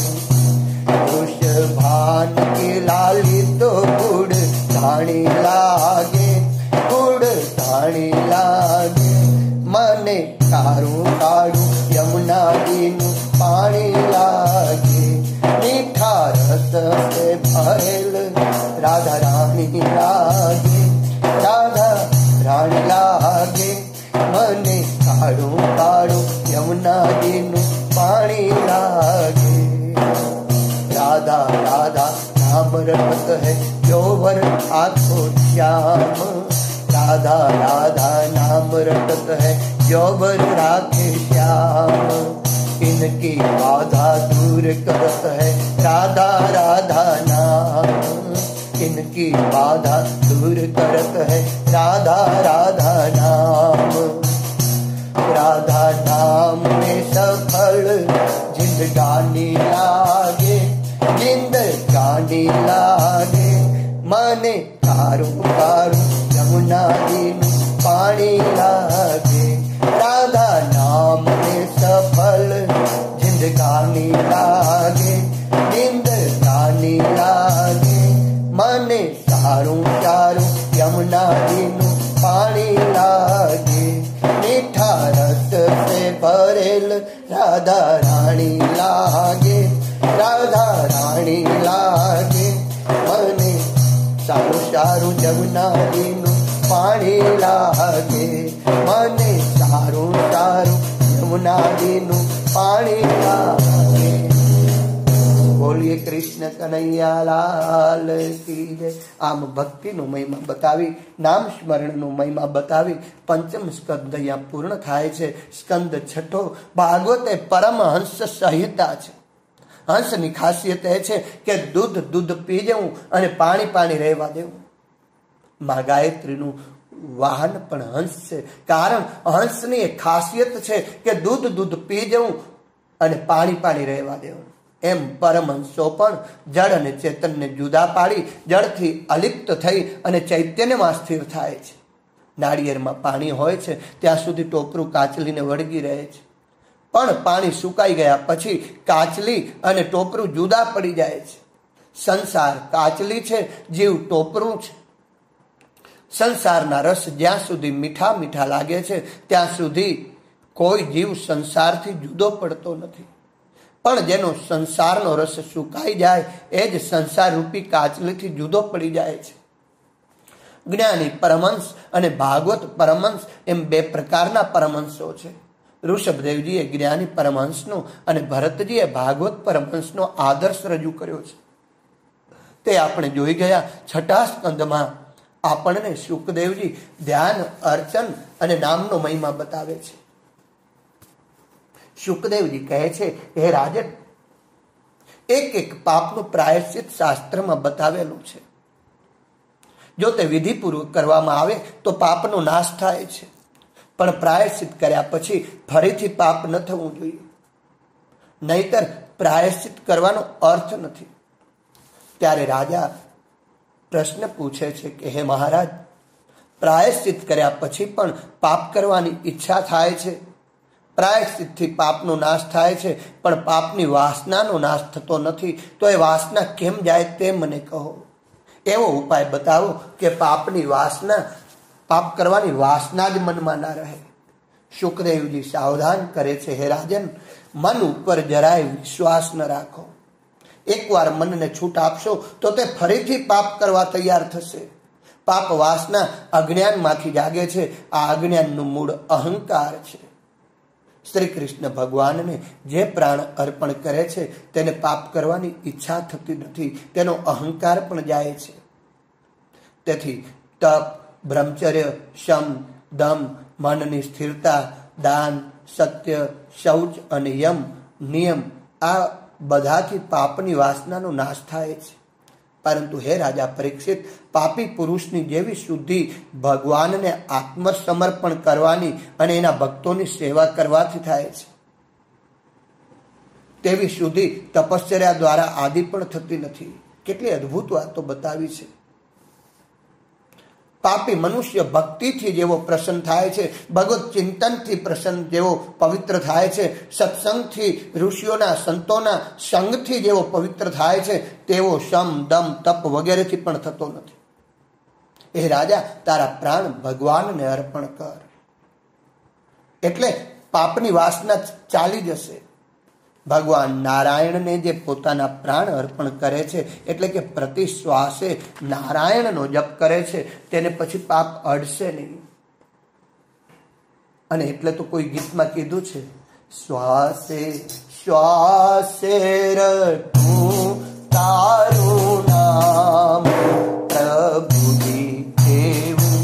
भान की लाली तो गुड़ धाणी लागे, गुड़ धाणी लागे। मने कारू कारू यमुनाजीનું પાણી લાગે। मीठा रस से भरेल राधा रानी लागे, राधा रानी लागे। मने काळू काळू यमुनाजीનું પાણી લાગે। राधा राधा नाम रटत है यौवन आँखों श्याम, राधा राधा नाम रटत है यौवन राखे श्याम। इनकी बाधा दूर करत है राधा राधा नाम, इनकी बाधा दूर करत है राधा राधा नाम। राधा नाम में सफल जिंदगानी लागे, जिंदगानी लागे। मने कारू कारू यमुनाजीનું પાણી લાગે। राधा नाम में सफल जिंदगानी लागे, जिंदगानी लागे। मने सारू सारू यमुनाजीનું પાણી લાગે। मीठा रस से भरेल राधा रानी लागे, राधा रानी लागे। मने सारू सारू यमुनाजीનું પાણી લાગે, મને સારું સારું નાદીનું પાણી લાગે. બોલીએ કૃષ્ણ કનૈયા લાલ કી જય. આમ ભક્તિનો મહિમા બતાવી, નામ સ્મરણનો મહિમા બતાવી પંચમ સ્કંદ અહીંયા પૂર્ણ થાય છે. સ્કંદ છઠ્ઠો ભાગવત એ પરમહંસ સંહિતા છે. હંસની ખાસિયત એ છે કે દૂધ દૂધ પી જવું અને પાણી પાણી રહેવા દેવું. મા ગાયત્રીનું વાહન પણ હંસ છે, કારણ હંસની એક ખાસિયત છે કે દૂધ દૂધ પી જવું અને પાણી પાણી રહેવા દેવું. એમ પરમહંસો પણ જળ અને ચેતનને જુદા પાડી જળથી અલિપ્ત થઈ અને ચૈતન્યમાં સ્થિર થાય છે. નાળિયેરમાં પાણી હોય છે ત્યાં સુધી ટોપરું કાચલીને વળગી રહે છે, પણ પાણી સુકાઈ ગયા પછી કાચલી અને ટોપરું જુદા પડી જાય છે. સંસાર કાચલી છે, જીવ ટોપરું છે. સંસારના રસ જ્યાં સુધી મીઠા મીઠા લાગે છે ત્યાં સુધી કોઈ જીવ સંસારથી જુદો પડતો નથી, પણ જેનો સંસારનો રસ સુકાઈ જાય એ જ સંસાર રૂપી કાચલીથી જુદો પડી જાય છે. જ્ઞાની પરમહંસ અને ભાગવત પરમહંસ એમ બે પ્રકારના પરમહંસો છે. ઋષભદેવજીએ જ્ઞાની પરમહંસનો અને ભરતજીએ ભાગવત પરમહંસનો આદર્શ રજૂ કર્યો છે. તે આપણે જોઈ ગયા. છઠ્ઠા સ્કંદમાં આપણને શુકદેવજી ધ્યાન, અર્ચન અને નામનો મહિમા બતાવે છે. શુકદેવજી કહે છે, હે રાજન, એક એક પાપનું પ્રાયશ્ચિત શાસ્ત્રમાં બતાવેલું છે. જો તે વિધિપૂર્વક કરવામાં આવે તો પાપનો નાશ થાય છે, પણ પ્રાયશ્ચિત કર્યા પછી ફરીથી પાપ ન થવું જોઈએ, નહીતર પ્રાયશ્ચિત કરવાનો અર્થ નથી. ત્યારે રાજા પ્રશ્ન પૂછે છે કે હે મહારાજ, પ્રાયશ્ચિત કર્યા પછી પણ પાપ કરવાની ઈચ્છા થાય છે. પ્રાયશ્ચિતથી પાપનો નાશ થાય છે, પણ પાપની વાસનાનો નાશ થતો નથી. તો એ વાસના કેમ જાય તે મને કહો. એવો ઉપાય બતાવો કે પાપની વાસના, પાપ કરવાની વાસના જ મનમાં ના રહે. શુકદેવજી સાવધાન કરે છે, હે રાજન, મન ઉપર જરાય વિશ્વાસ ન રાખો. એકવાર મનને છૂટ આપશો તો તે ફરીથી પાપ કરવા તૈયાર થશે. પાપ વાસના અજ્ઞાનમાંથી જાગે છે. આ અજ્ઞાનનું મૂળ અહંકાર છે. શ્રી કૃષ્ણ ભગવાનને જે પ્રાણ અર્પણ કરે છે તેને પાપ કરવાની ઈચ્છા થતી નથી, તેનો અહંકાર પણ જાય છે. તેથી તપ, બ્રહ્મચર્ય, શમ, દમ, મનની સ્થિરતા, દાન, સત્ય, શૌચ અને યમ નિયમ, આ બધાથી પાપની વાસનાનો નાશ થાય છે. પરંતુ હે રાજા પરીક્ષિત, પાપી પુરુષની જેવી શુદ્ધિ ભગવાનને આત્મસમર્પણ કરવાની અને એના ભક્તોની સેવા કરવાથી થાય છે. તેવી શુદ્ધિ તપશ્ચર્યા દ્વારા આદિ પણ થતી નથી. કેટલી અદ્ભુત વાતો બતાવી છે. પાપી મનુષ્ય ભક્તિથી જેવો પ્રસન્ન થાય છે, ભગવત ચિંતનથી પ્રસન્ન જેવો પવિત્ર થાય છે, સત્સંગથી, ઋષિઓના સંતોના સંગથી જેવો પવિત્ર થાય છે, તેવો શમ, દમ, તપ વગેરેથી પણ થતો નથી. એ રાજા, તારા પ્રાણ ભગવાનને અર્પણ કર, એટલે પાપની વાસના ચાલી જશે. ભગવાન નારાયણને જે પોતાના પ્રાણ અર્પણ કરે છે, એટલે કે પ્રતિ શ્વાસે નારાયણનો જપ કરે છે, તેને પછી પાપ અડશે નહીં. અને એટલે તો કોઈ ગીતમાં કીધું છે, શ્વાસે શ્વાસે રટું તારું નામ, પ્રભુજી એવું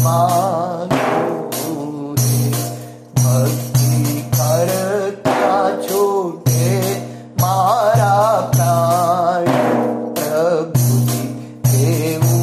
માનું રે, ભક્તિ કરતા છૂટે મારા પ્રાણ, પ્રભુજી એવું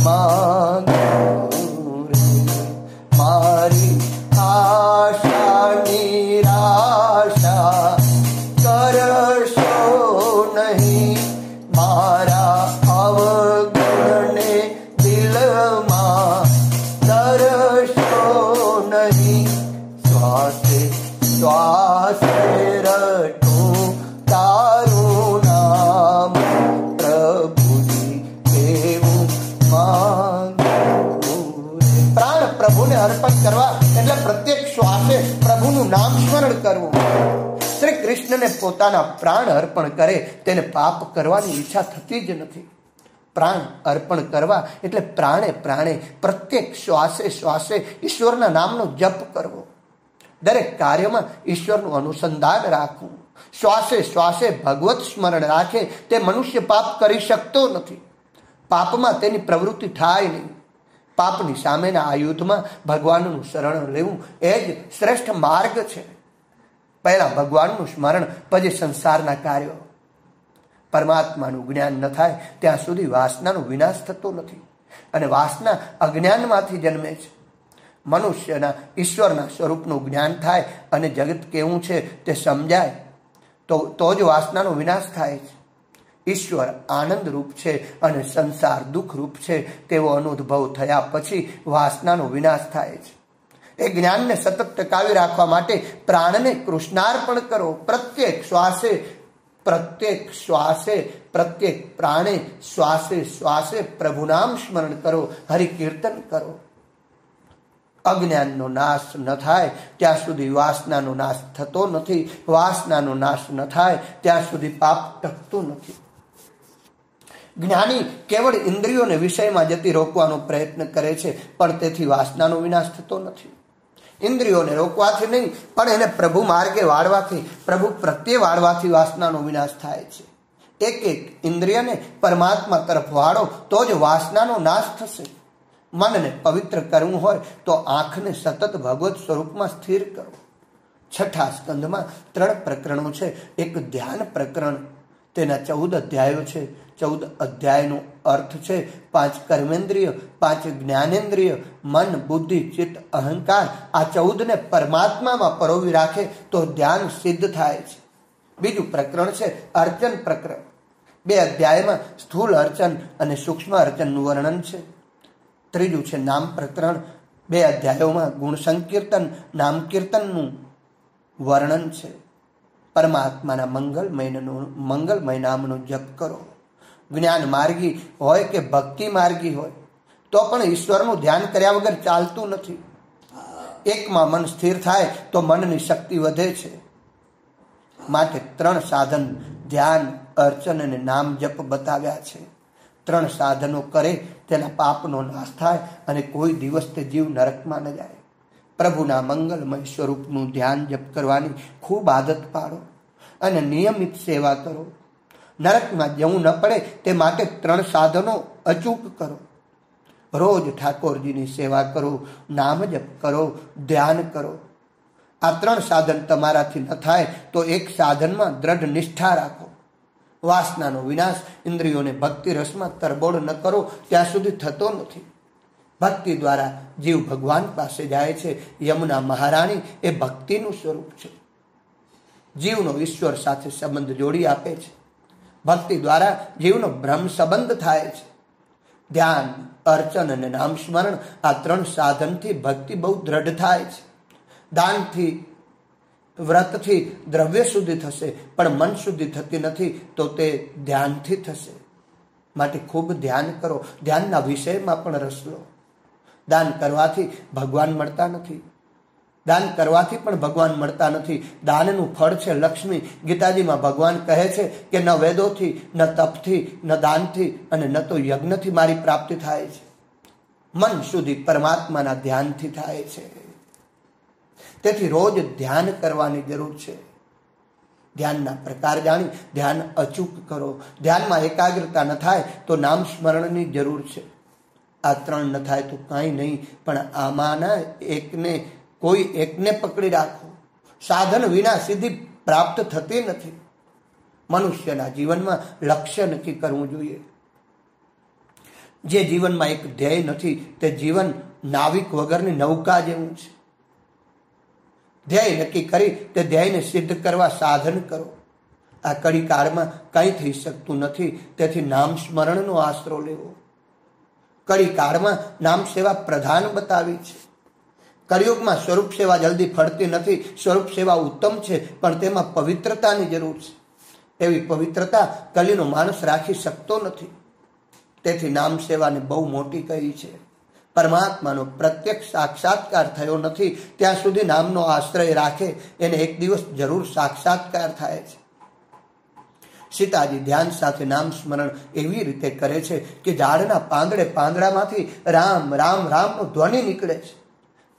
માનું રે. મારી આશા નિરાશા કરશો નહીં, મારા અવગણને દિલમાં દરશો નહીં. શ્વાસે શ્વાસે રટું તારું નામ, પ્રભુજી એવું માંગું. પ્રાણ પ્રભુને અર્પણ કરવા એટલે પ્રત્યેક શ્વાસે પ્રભુનું નામ સ્મરણ કરવું. શ્રી કૃષ્ણને પોતાના પ્રાણ અર્પણ કરે તેને પાપ કરવાની ઈચ્છા થતી જ નથી. પ્રાણ અર્પણ કરવા એટલે પ્રાણે પ્રાણે પ્રત્યેક શ્વાસે શ્વાસે ઈશ્વરના નામનો જપ કરવો. દરેક કાર્યમાં ઈશ્વરનું અનુસંધાન રાખવું, શ્વાસે શ્વાસે ભગવત સ્મરણ રાખે તે મનુષ્ય પાપ કરી શકતો નથી. પાપમાં તેની પ્રવૃત્તિ થાય નહીં. પાપની સામેના આ યુદ્ધમાં ભગવાનનું શરણ લેવું એ જ શ્રેષ્ઠ માર્ગ છે. પહેલા ભગવાનનું સ્મરણ, પછી સંસારના કાર્યો. પરમાત્માનું જ્ઞાન ન થાય ત્યાં સુધી વાસનાનો વિનાશ થતો નથી, અને વાસના અજ્ઞાનમાંથી જન્મે છે. મનુષ્યના ઈશ્વરના સ્વરૂપનું જ્ઞાન થાય અને જગત કેવું છે તે સમજાય તો તો જ વાસનાનો વિનાશ થાય છે. ઈશ્વર આનંદ રૂપ છે અને સંસાર દુઃખ રૂપ છે તેવો અનુભવ થયા પછી વાસનાનો વિનાશ થાય છે. એ જ્ઞાનને સતત ટકાવી રાખવા માટે પ્રાણને કૃષ્ણાર્પણ કરો. પ્રત્યેક શ્વાસે પ્રત્યેક શ્વાસે પ્રત્યેક પ્રાણે શ્વાસે શ્વાસે પ્રભુનામ સ્મરણ કરો, હરિકીર્તન કરો. અજ્ઞાનનો નાશ ન થાય ત્યાં સુધી વાસનાનો નાશ થતો નથી. વાસનાનો નાશ ન થાય ત્યાં સુધી પાપ ટકતું નથી. જ્ઞાની કેવળ ઇન્દ્રિયોને વિષયમાં જતી રોકવાનો પ્રયત્ન કરે છે, પણ તેથી વાસનાનો વિનાશ થતો નથી. ઇન્દ્રિયોને રોકવાથી નહીં, પણ એને પ્રભુ માર્ગે વાળવાથી, પ્રભુ પ્રત્યે વાળવાથી વાસનાનો વિનાશ થાય છે. એક એક ઇન્દ્રિયને પરમાત્મા તરફ વાળો તો જ વાસનાનો નાશ થશે. મનને પવિત્ર કરવું હોય તો આંખને સતત ભગવત સ્વરૂપમાં સ્થિર કરો. છઠ્ઠા સ્કંદમાં ત્રણ પ્રકરણો છે. એક ધ્યાન પ્રકરણ, તેના ચૌદ અધ્યાયો છે. ચૌદ અધ્યાયનો અર્થ છે પાંચ કર્મેન્દ્રિય, પાંચ જ્ઞાનેન્દ્રિય, મન, બુદ્ધિ, ચિત્ત, અહંકાર. આ ચૌદને પરમાત્મામાં પરોવી રાખે તો ધ્યાન સિદ્ધ થાય છે. બીજું પ્રકરણ છે અર્ચન પ્રકરણ. બે અધ્યાયમાં સ્થૂલ અર્ચન અને સૂક્ષ્મ અર્ચનનું વર્ણન છે. ત્રીજું છે નામ પ્રકરણ. બે અધ્યાયોમાં ગુણ સંકીર્તન, નામ કીર્તનનું વર્ણન છે. પરમાત્માના મંગલમયનું મંગલમય નામનો જપ કરો. જ્ઞાન માર્ગી હોય કે ભક્તિ માર્ગી હોય તો પણ ઈશ્વરનું ધ્યાન કર્યા વગર ચાલતું નથી. એકમાં મન સ્થિર થાય તો મનની શક્તિ વધે છે. માટે ત્રણ સાધન ધ્યાન, અર્ચન અને નામ જપ બતાવ્યા છે. ત્રણ સાધનો કરે તેના પાપનો નાશ થાય અને કોઈ દિવસ તે જીવ નરકમાં ન જાય. પ્રભુના મંગલમય સ્વરૂપનું ધ્યાન જપ કરવાની ખૂબ આદત પાડો અને નિયમિત સેવા કરો. નરકમાં જવું ન પડે તે માટે ત્રણ સાધનો અચૂક કરો. રોજ ઠાકોરજીની સેવા કરો, નામ જપ કરો, ધ્યાન કરો. આ ત્રણ સાધન તમારાથી ન થાય તો એક સાધનમાં દ્રઢ નિષ્ઠા રાખો. વાસનાનો વિનાશ ઇન્દ્રિયોને ભક્તિ રસમાં તરબોળ ન કરો ત્યાં સુધી થતો નથી. ભક્તિ દ્વારા જીવ ભગવાન પાસે જાય છે. યમુના મહારાણી એ ભક્તિનું સ્વરૂપ છે. જીવનો ઈશ્વર સાથે સંબંધ જોડી આપે છે. ભક્તિ દ્વારા જીવનો બ્રહ્મ સંબંધ થાય છે. ધ્યાન, અર્ચન અને નામ સ્મરણ આ ત્રણ સાધનથી ભક્તિ બહુ દ્રઢ થાય છે. દાનથી, વ્રતથી દ્રવ્ય શુદ્ધિ થશે, પણ મન શુદ્ધિ થતી નથી તો તે ધ્યાનથી થશે. માટે ખૂબ ધ્યાન કરો. ધ્યાનના વિષયમાં પણ રસ લો. દાન કરવાથી ભગવાન મળતા નથી. દાન કરવાથી પણ ભગવાન મળતા નથી. દાનનું ફળ છે લક્ષ્મી. ગીતાજીમાં ભગવાન કહે છે કે ન વેદોથી, ન તપથી, ન દાનથી અને ન તો યજ્ઞથી મારી પ્રાપ્તિ થાય છે. મન સુધી પરમાત્માના ધ્યાનથી થાય છે. તેથી રોજ ધ્યાન કરવાની જરૂર છે. ધ્યાનના પ્રકાર જાણી ધ્યાન અચૂક કરો. ધ્યાનમાં એકાગ્રતા ન થાય તો નામ સ્મરણની જરૂર છે. આ ત્રણ ન થાય તો કાંઈ નહીં, પણ આમાંના એકને કોઈ એકને પકડી રાખો. સાધન વિના સિદ્ધિ પ્રાપ્ત થતી નથી. મનુષ્યના જીવનમાં લક્ષ્ય નક્કી કરવું જોઈએ. જે જીવનમાં એક ધ્યેય નથી તે જીવન નાવિક વગરની નૌકા જેવું છે. ધ્યેય નક્કી કરી તે ધ્યેયને સિદ્ધ કરવા સાધન કરો. આ કડી કાળમાં કંઈ થઈ શકતું નથી, તેથી નામ સ્મરણનો આશરો લેવો. કડી કાળમાં નામ સેવા પ્રધાન બતાવી છે. કળિયુગમાં સ્વરૂપ સેવા જલ્દી ફળતી નથી. સ્વરૂપ સેવા ઉત્તમ છે, પણ તેમાં પવિત્રતાની જરૂર છે. એવી પવિત્રતા કલીનો માણસ રાખી શકતો નથી. તેથી નામ સેવાને બહુ મોટી કહી છે. પરમાત્માનો પ્રત્યક્ષ સાક્ષાત્કાર થયો નથી ત્યાં સુધી નામનો આશ્રય રાખે એને એક દિવસ જરૂર સાક્ષાત્કાર થાય છે. સીતાજી ધ્યાન સાથે નામ સ્મરણ એવી રીતે કરે છે કે ઝાડના પાંદડે પાંદડામાંથી રામ રામ રામનો ધ્વનિ નીકળે છે.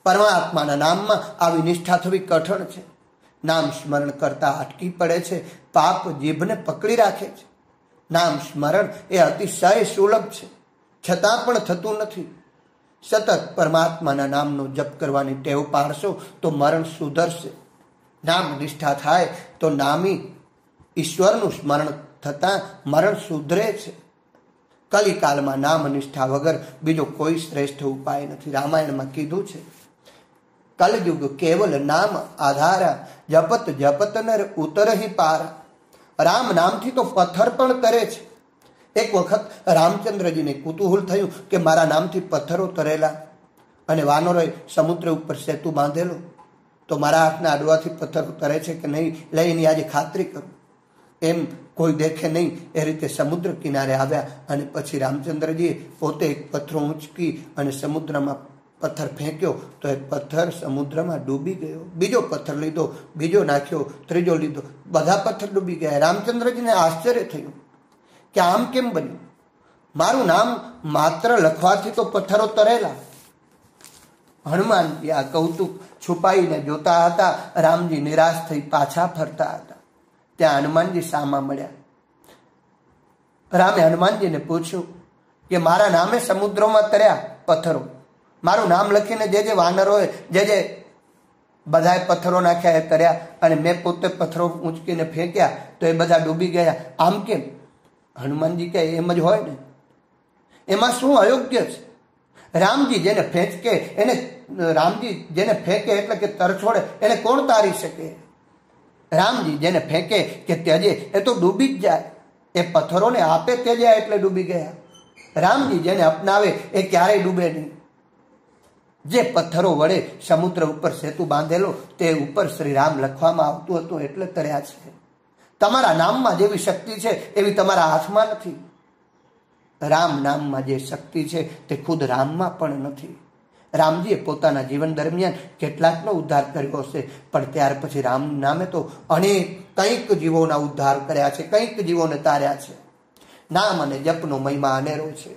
પરમાત્માના નામમાં આવી નિષ્ઠા થવી કઠણ છે. નામ સ્મરણ કરતા અટકી પડે છે, પાપ જીભને પકડી રાખે છે. નામ સ્મરણ એ અતિશય સુલભ છે, છતાં પણ થતું નથી. સતત પરમાત્માના નામનો જપ કરવાની ટેવ પાડશો તો મરણ સુધરશે. નામ નિષ્ઠા થાય તો નામી ઈશ્વરનું સ્મરણ થતાં મરણ સુધરે છે. કલિકાલમાં નામ નિષ્ઠા વગર બીજો કોઈ શ્રેષ્ઠ ઉપાય નથી. રામાયણમાં કીધું છે, કલયુગ કેવલ નામ આધારા, જપત જપત નર ઉતરહી પારા. રામ નામથી તો પથ્થર પણ તરે છે. એક વખત રામચંદ્રજીને કુતૂહલ થયું કે મારા નામથી પથ્થરો તરેલા અને વાનરોએ સમુદ્ર ઉપર સેતુ બાંધેલો, તો મારા હાથના અડવાથી પથ્થરો તરે છે કે નહીં, લઈને આજે ખાતરી કરું. એમ કોઈ દેખે નહીં એ રીતે સમુદ્ર કિનારે આવ્યા અને પછી રામચંદ્રજીએ પોતે એક પથ્થરો ઊંચકી અને સમુદ્રમાં પથ્થર ફેંક્યો તો એ પથ્થર સમુદ્રમાં ડૂબી ગયો. બીજો પથ્થર લીધો, બીજો નાખ્યો, ત્રીજો લીધો, બધા પથ્થર ડૂબી ગયા. રામચંદ્રજીને આશ્ચર્ય થયું કે આમ કેમ બન્યું? મારું નામ માત્ર લખવાથી તો પથ્થરો તરેલા. હનુમાનજી આ કૌતુક છુપાઈને જોતા હતા. રામજી નિરાશ થઈ પાછા ફરતા હતા. ત્યાં હનુમાનજી સામા મળ્યા. રામે હનુમાનજીને પૂછ્યું કે મારા નામે સમુદ્રમાં તર્યા પથ્થરો, મારું નામ લખીને જે જે વાનરોએ જે જે બધાએ પથ્થરો નાખ્યા એ તર્યા, અને મેં પોતે પથ્થરો ઊંચકીને ફેંક્યા તો એ બધા ડૂબી ગયા. આમ કેમ? હનુમાનજી કહે એમ જ હોય ને, એમાં શું અયોગ્ય છે? રામજી જેને ફેંકે એને રામજી જેને ફેંકે એટલે કે તરછોડે એને કોણ તારી શકે? રામજી જેને ફેંકે કે ત્યજે એ તો ડૂબી જ જાય. એ પથ્થરોને આપે ત્યજ્યા એટલે ડૂબી ગયા. રામજી જેને અપનાવે એ ક્યારેય ડૂબે નહીં. જે પથ્થરો વડે સમુદ્ર ઉપર સેતુ બાંધેલો તે ઉપર શ્રી રામ લખવામાં આવતું હતું એટલે તર્યા છે. તમારા નામમાં જેવી શક્તિ છે એવી તમારા હાથમાં નથી. રામ નામમાં જે શક્તિ છે તે ખુદ રામમાં પણ નથી. રામજીએ પોતાના જીવન દરમિયાન કેટલાકનો ઉદ્ધાર કર્યો હશે, પણ ત્યાર પછી રામ નામે તો અનેક કંઈક જીવોના ઉદ્ધાર કર્યા છે, કંઈક જીવોને તાર્યા છે. નામ અને જપનો મહિમા અનેરો છે.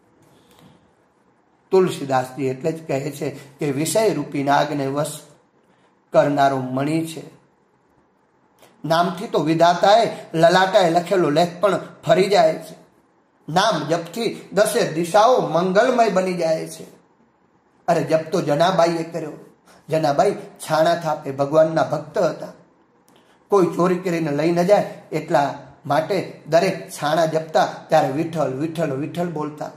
તુલસીદાસજી એટલે જ કહે છે કે વિષય રૂપી નાગને વશ કરનારો મણિ છે. નામથી તો વિધાતાએ લલાટાએ લખેલો લેખ પણ ફરી જાય છે. નામ જપથી દસે દિશાઓ મંગલમય બની જાય છે. અરે જપ તો જનાબાઈએ કર્યો. જનાબાઈ છાણા થાપે ભગવાનના ભક્ત હતા. કોઈ ચોરી કરીને લઈ ન જાય એટલા માટે દરેક છાણા જપતા ત્યારે વિઠ્ઠલ વિઠ્ઠલ વિઠ્ઠલ બોલતા.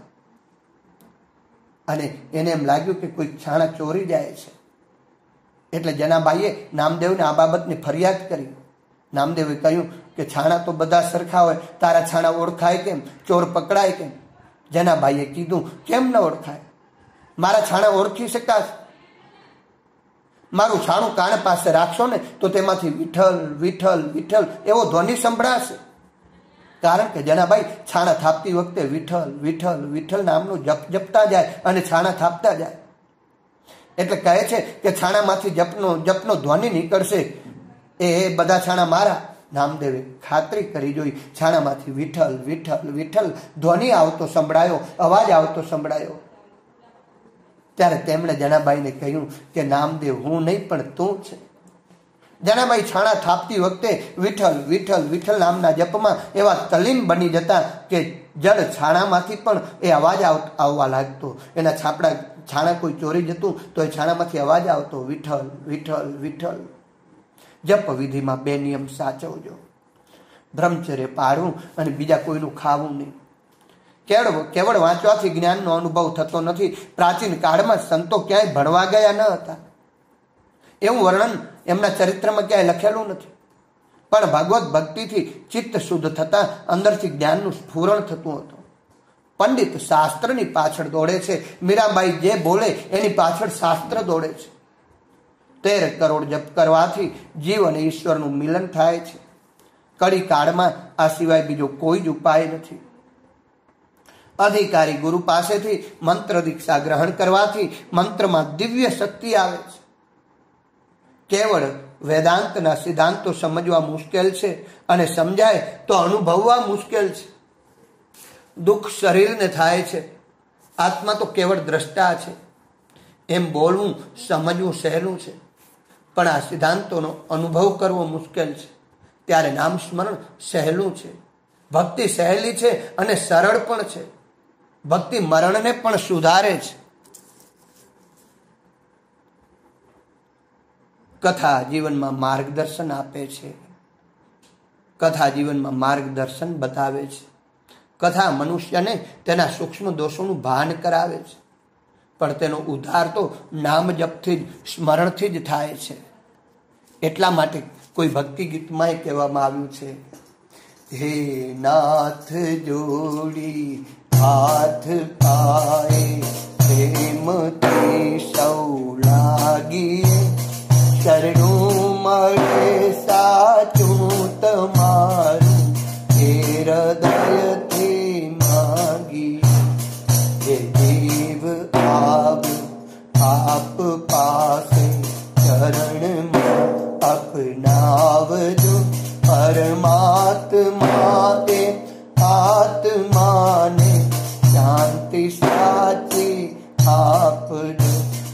અને એને એમ લાગ્યું કે કોઈ છાણા ચોરી જાય છે, એટલે જનાબાઈએ નામદેવને આ બાબતની ફરિયાદ કરી. નામદેવે કહ્યું કે છાણા તો બધા સરખા હોય, તારા છાણા ઓળખાય કેમ? ચોર પકડાય કેમ? જનાબાઈએ કીધું કેમ ન ઓળખાય? મારા છાણા ઓળખી શકાશે. મારું છાણું કાન પાસે રાખશો ને તો તેમાંથી વિઠ્ઠલ વિઠ્ઠલ વિઠ્ઠલ એવો ધ્વનિ સંભળાશે. કારણ કે જનાબાઈ છાણા થાપતી વખતે વિઠ્ઠલ વિઠ્ઠલ વિઠ્ઠલ નામનું જપ જપતા જાય અને છાણા થાપતા જાય. એટલે કહે છે કે છાણામાંથી જપનો જપનો ધ્વનિ નીકળશે, એ બધા છાણા મારા. નામદેવે ખાતરી કરી જોઈ, છાણામાંથી વિઠ્ઠલ વિઠ્ઠલ વિઠ્ઠલ ધ્વનિ આવતો સંભળાયો, અવાજ આવતો સંભળાયો. ત્યારે તેમણે જનાબાઈને કહ્યું કે નામદેવ હું નહીં પણ તું છે. જનાબાઈ છાણા થાપતી વખતે વિઠ્ઠલ વિઠ્ઠલ વિઠ્ઠલ નામના જપમાં એવા તલ્લીન બની જતા કે જડ છાણામાંથી પણ એ અવાજ આવવા લાગતો. એના છાપડા છાણા કોઈ ચોરી જતું તો એ છાણામાંથી અવાજ આવતો, વિઠ્ઠલ વિઠ્ઠલ વિઠ્ઠલ. જપ વિધિમાં બે નિયમ સાચવજો. બ્રહ્મચર્ય પાળવું અને બીજા કોઈનું ખાવું નહીં. કેવળ કેવળ વાંચવાથી જ્ઞાનનો અનુભવ થતો નથી. પ્રાચીન કાળમાં સંતો ક્યાંય ભણવા ગયા ન હતા, એવું વર્ણન એમના ચરિત્રમાં ક્યાંય લખેલું નથી. પણ ભગવત ભક્તિથી ચિત્ત શુદ્ધ થતા અંદરથી જ્ઞાનનું સ્ફુરણ થતું હતું. પંડિત શાસ્ત્રની પાછળ દોડે છે, મીરાબાઈ જે બોલે એની પાછળ શાસ્ત્ર દોડે છે. તેર કરોડ જપ કરવાથી જીવ અને ઈશ્વરનું મિલન થાય છે. કડી કાળમાં આ સિવાય બીજો કોઈ જ ઉપાય નથી. અધિકારી ગુરુ પાસેથી મંત્ર દીક્ષા ગ્રહણ કરવાથી મંત્રમાં દિવ્ય શક્તિ આવે છે. કેવળ વેદાંતના સિદ્ધાંતો સમજવા મુશ્કેલ છે અને સમજાય તો અનુભવવા મુશ્કેલ છે. દુઃખ શરીરને થાય છે, આત્મા તો કેવળ દ્રષ્ટા છે. એમ બોલવું સમજવું સહેલું છે, પણ આ સિદ્ધાંતોનો અનુભવ કરવો મુશ્કેલ છે. ત્યારે નામ સ્મરણ સહેલું છે. ભક્તિ સહેલી છે અને સરળ પણ છે. ભક્તિ મરણને પણ સુધારે છે. કથા જીવનમાં માર્ગદર્શન આપે છે. કથા જીવનમાં માર્ગદર્શન બતાવે છે. કથા મનુષ્યને તેના સૂક્ષ્મ દોષોનું ભાન કરાવે છે, પણ તેનો ઉદ્ધાર તો નામ જપથી જ સ્મરણથી જ થાય છે. એટલા માટે કોઈ ભક્તિ ગીતમાં કહેવામાં આવ્યું છે, હે નાથ જોડી હાથ પાએ પ્રેમથી સૌ લાગીએ, શરણું મળે સાચું તમારું એ હૃદયથી માગી. હે જીવ આવ આપ પાસે ચરણમાં અપનાવજો, પરમાત્મા એ આત્માને શાંતિ સાચી આપજો.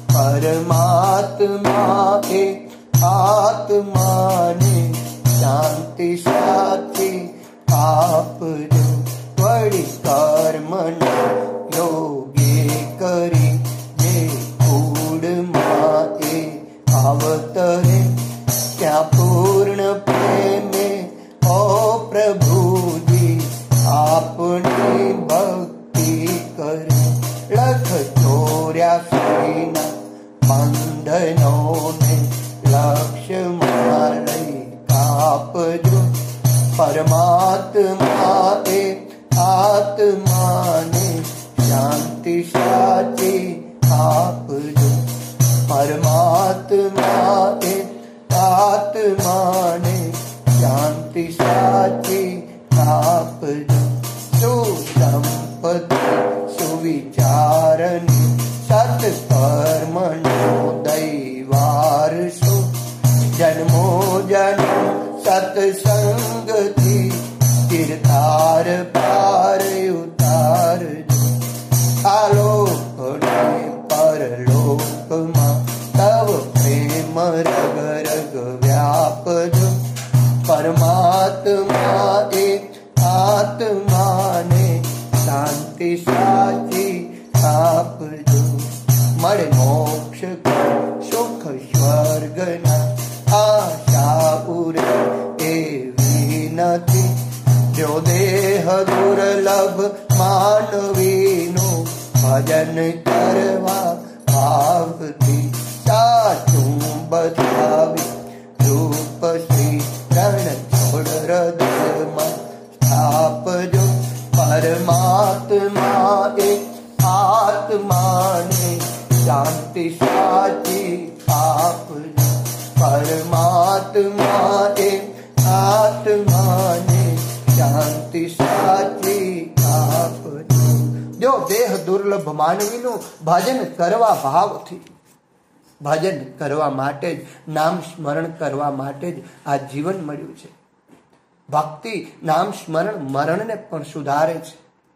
પરમાત્મા એ આત્માને શાંતિ સાચી આપજો. વળી કર્મના યોગે કરી જે કુળમાં એ અવતરે, ત્યાં પૂર્ણ પ્રેમે ઓ પ્રભુજી આપણી ભક્તિ કરે. લખ ચોર્યાસીના બંધનોને લક્ષ્યમાં લઈ કાપજો. પરમાત્મા એ આત્માને શાંતિ સાચી આપજો. પરમાત્મા એ આત્માને શાંતિ સાચી આપજો. સુસંપત્તિ સુવિચારની સત્કર્મનો દૈવારસો, જન્મો જન્મ સત્સંગથી તીર્થાર પાર ઉતારજો. આલોકને પરલોકમાં તવ પ્રેમ રગ રગ વ્યાપજો. પરમાત્મા એ આત્માને શાંતિ સાચી આપજો. મળે મોક્ષ સુખ સ્વર્ગના આશા ઉરે એવી નથી. જો દેહ દુર્લભ માનવીનું ભજન કરવા ભાવથી, સાચું બતાવી રૂપ શ્રી રણ છોડ હૃદયમાં સ્થાપજો. પરમાત્મા એ આત્માને શાંતિ સાચી આપજો. પરમાત્મા એ આત્માને શાંતિ સાચી આપજો. જો દેહ દુર્લભ માનવીનું ભજન કરવા ભાવથી, ભજન કરવા માટે જ, નામ સ્મરણ કરવા માટે જ આ જીવન મળ્યું છે. ભક્તિ નામ સ્મરણ મરણને પણ સુધારે છે.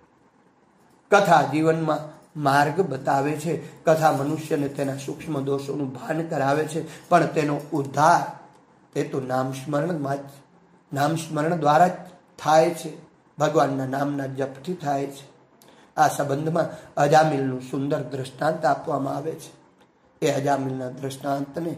કથા જીવનમાં માર્ગ બતાવે છે. કથા મનુષ્યને તેના સૂક્ષ્મ દોષોનું ભાન કરાવે છે, પણ તેનો ઉદ્ધાર એ તો નામ સ્મરણમાં જ, નામ સ્મરણ દ્વારા જ થાય છે. ભગવાનના નામના જપથી થાય છે. આ સંબંધમાં અજામિલનું સુંદર દ્રષ્ટાંત આપવામાં આવે છે. એ અજામિલના દ્રષ્ટાંતને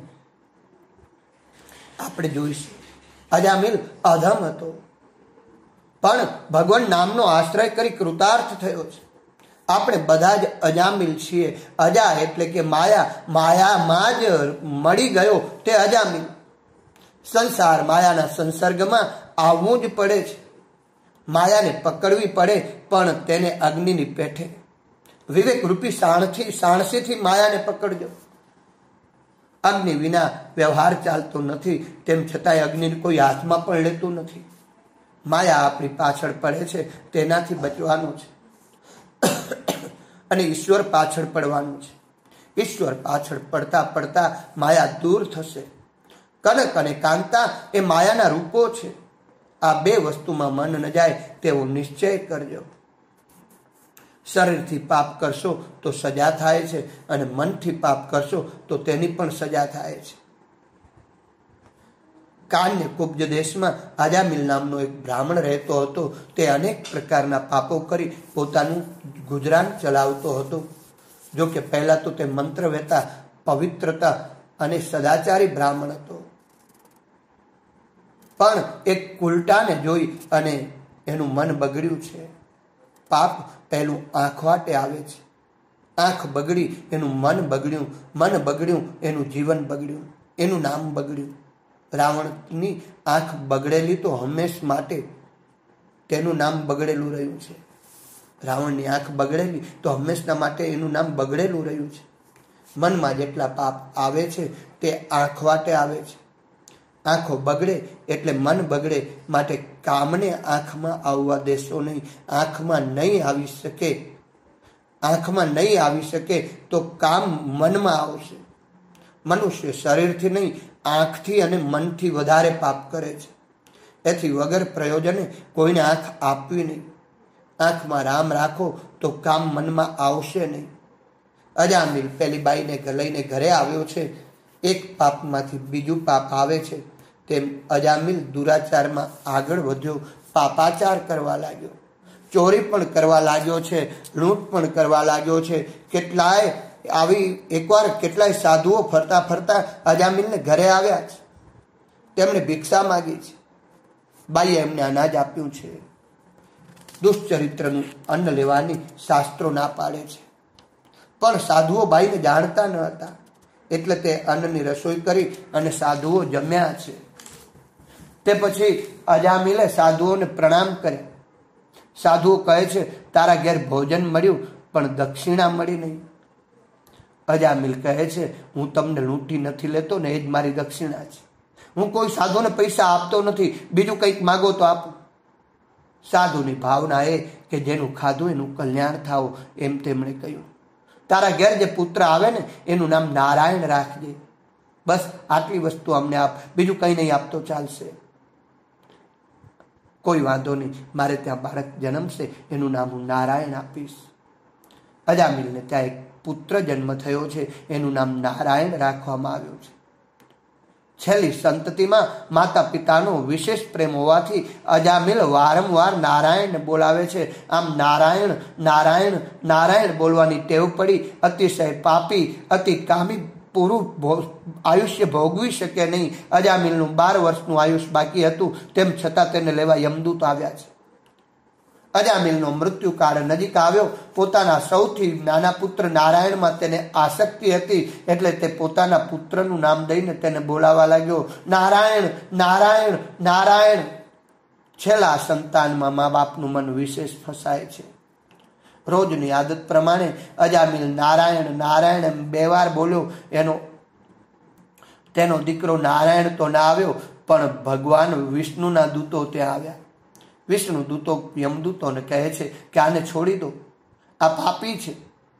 આપણે જોઈશું. અજામિલ અધમ હતો, પણ ભગવાન નામનો આશ્રય કરી કૃતાર્થ થયો છે. આપણે બધા જ અજામિલ છીએ. અજા એટલે કે માયા, માયામાં જ મળી ગયો તે અજામિલ. સંસાર માયાના સંસર્ગમાં આવવું જ પડે છે. માયાને પકડવી પડે, પણ તેને અગ્નિની પેઠે. વિવેક રૂપી સાણથી સાણસીથી માયાને પકડજો. અગ્નિ વિના વ્યવહાર ચાલતો નથી, તેમ છતાંય અગ્નિને કોઈ હાથમાં પણ લેતું નથી. માયા આપણી પાછળ પડે છે, તેનાથી બચવાનું છે. અને ઈશ્વર પાછળ પડવાનું છે. ઈશ્વર પાછળ પડતા પડતા માયા દૂર થશે. કનક અને કાંતા એ માયાના રૂપો છે. આ બે વસ્તુમાં મન ન જાય તેવો નિશ્ચય કરજો. શરીરથી પાપ કરશો તો સજા થાય છે અને મનથી પાપ કરશો તો તેની પણ સજા થાય છે. કાન્ય કુબ્જ દેશમાં અજામિલ નામનો એક બ્રાહ્મણ રહેતો હતો. તે અનેક પ્રકારના પાપો કરી પોતાનું ગુજરાન ચલાવતો હતો. જો કે પહેલા તો તે મંત્ર વેતા, પવિત્રતા અને સદાચારી બ્રાહ્મણ હતો. પણ એક કુલટાને જોઈ અને એનું મન બગડ્યું છે. પાપ પહેલું આંખ વાટે આવે છે. આંખ બગડી એનું મન બગડ્યું, મન બગડ્યું એનું જીવન બગડ્યું, એનું નામ બગડ્યું. રાવણની આંખ બગડેલી તો હંમેશ માટે તેનું નામ બગડેલું રહ્યું છે. રાવણની આંખ બગડેલી તો હંમેશના માટે એનું નામ બગડેલું રહ્યું છે. મનમાં જેટલા પાપ આવે છે તે આંખ વાટે આવે છે. આંખો બગડે એટલે મન બગડે, માટે કામને આંખમાં આવવા દેશો નહીં. આંખમાં નહીં આવી શકે, આંખમાં નહીં આવી શકે તો કામ મનમાં આવશે. મનુષ્ય શરીરથી નહીં, આંખથી અને મનથી વધારે પાપ કરે છે. એથી વગર પ્રયોજને કોઈને આંખ આપવી નહીં. આંખમાં રામ રાખો તો કામ મનમાં આવશે નહીં. અજામિલ પેલી બાઈને લઈને ઘરે આવ્યો છે. એક પાપમાંથી બીજું પાપ આવે છે. તેમ અજામિલ દુરાચારમાં આગળ વધ્યો, પાપાચાર કરવા લાગ્યો, ચોરી પણ કરવા લાગ્યો છે, લૂંટ પણ કરવા લાગ્યો છે. કેટલાય આવી એકવાર કેટલાય સાધુઓ ફરતા ફરતા અજામિલને ઘરે આવ્યા છે. તેમણે ભિક્ષા માગી છે. બાઈએ એમને અનાજ આપ્યું છે. દુષ્ચરિત્રનું અન્ન લેવાની શાસ્ત્રો ના પાડે છે. પણ સાધુઓ બાઈને જાણતા ન હતા, એટલે તે અન્નની રસોઈ કરી અને સાધુઓ જમ્યા છે. તે પછી અજામિલે સાધુઓને પ્રણામ કર્યા. સાધુઓ કહે છે, તારા ઘેર ભોજન મળ્યું પણ દક્ષિણા મળી નહીં. અજામિલ કહે છે, હું તમને લૂંટી નથી લેતો ને, એ જ મારી દક્ષિણા છે. હું કોઈ સાધુને પૈસા આપતો નથી, બીજું કંઈક માગો તો આપો. સાધુની ભાવના એ કે જેનું ખાધું એનું કલ્યાણ થાવ, એમ તેમણે કહ્યું. તારા ઘેર જે પુત્ર આવે ને એનું નામ નારાયણ રાખજે. બસ આટલી વસ્તુ અમને આપ, બીજું કંઈ નહીં આપતો ચાલશે. કોઈ વાંધો નહીં, મારે ત્યાં બાળક જન્મશે એનું નામ હું નારાયણ આપીશ. અજામિલને ત્યાં એક પુત્ર જન્મ થયો છે, એનું નામ નારાયણ રાખવામાં આવ્યું છે. છેલ્લી સંતતિમાં માતા પિતાનો વિશેષ પ્રેમ હોવાથી અજામિલ વારંવાર નારાયણને બોલાવે છે. આમ નારાયણ નારાયણ નારાયણ બોલવાની ટેવ પડી. અતિશય પાપી, અતિ કામી પૂરું આયુષ્ય ભોગવી શકે નહીં. અજામિલનું બાર વર્ષનું આયુષ બાકી હતું, તેમ છતાં તેને લેવા યમદૂત આવ્યા છે. અજામિલનો મૃત્યુકાળ નજીક આવ્યો. પોતાના સૌથી નાના પુત્ર નારાયણમાં તેને આસક્તિ હતી, એટલે તે પોતાના પુત્રનું નામ દઈને તેને બોલાવા લાગ્યો, નારાયણ નારાયણ નારાયણ. છેલ્લા સંતાનમાં મા બાપનું મન વિશેષ ફસાય છે. રોજની આદત પ્રમાણે અજામિલ નારાયણ નારાયણ એમ બે વાર બોલ્યો. એનો તેનો દીકરો નારાયણ તો ના આવ્યો, પણ ભગવાન વિષ્ણુના દૂતો ત્યાં આવ્યા. વિષ્ણુ દૂતો યમદૂતોને કહે છે કે આને છોડી દો, આ પાપી છે.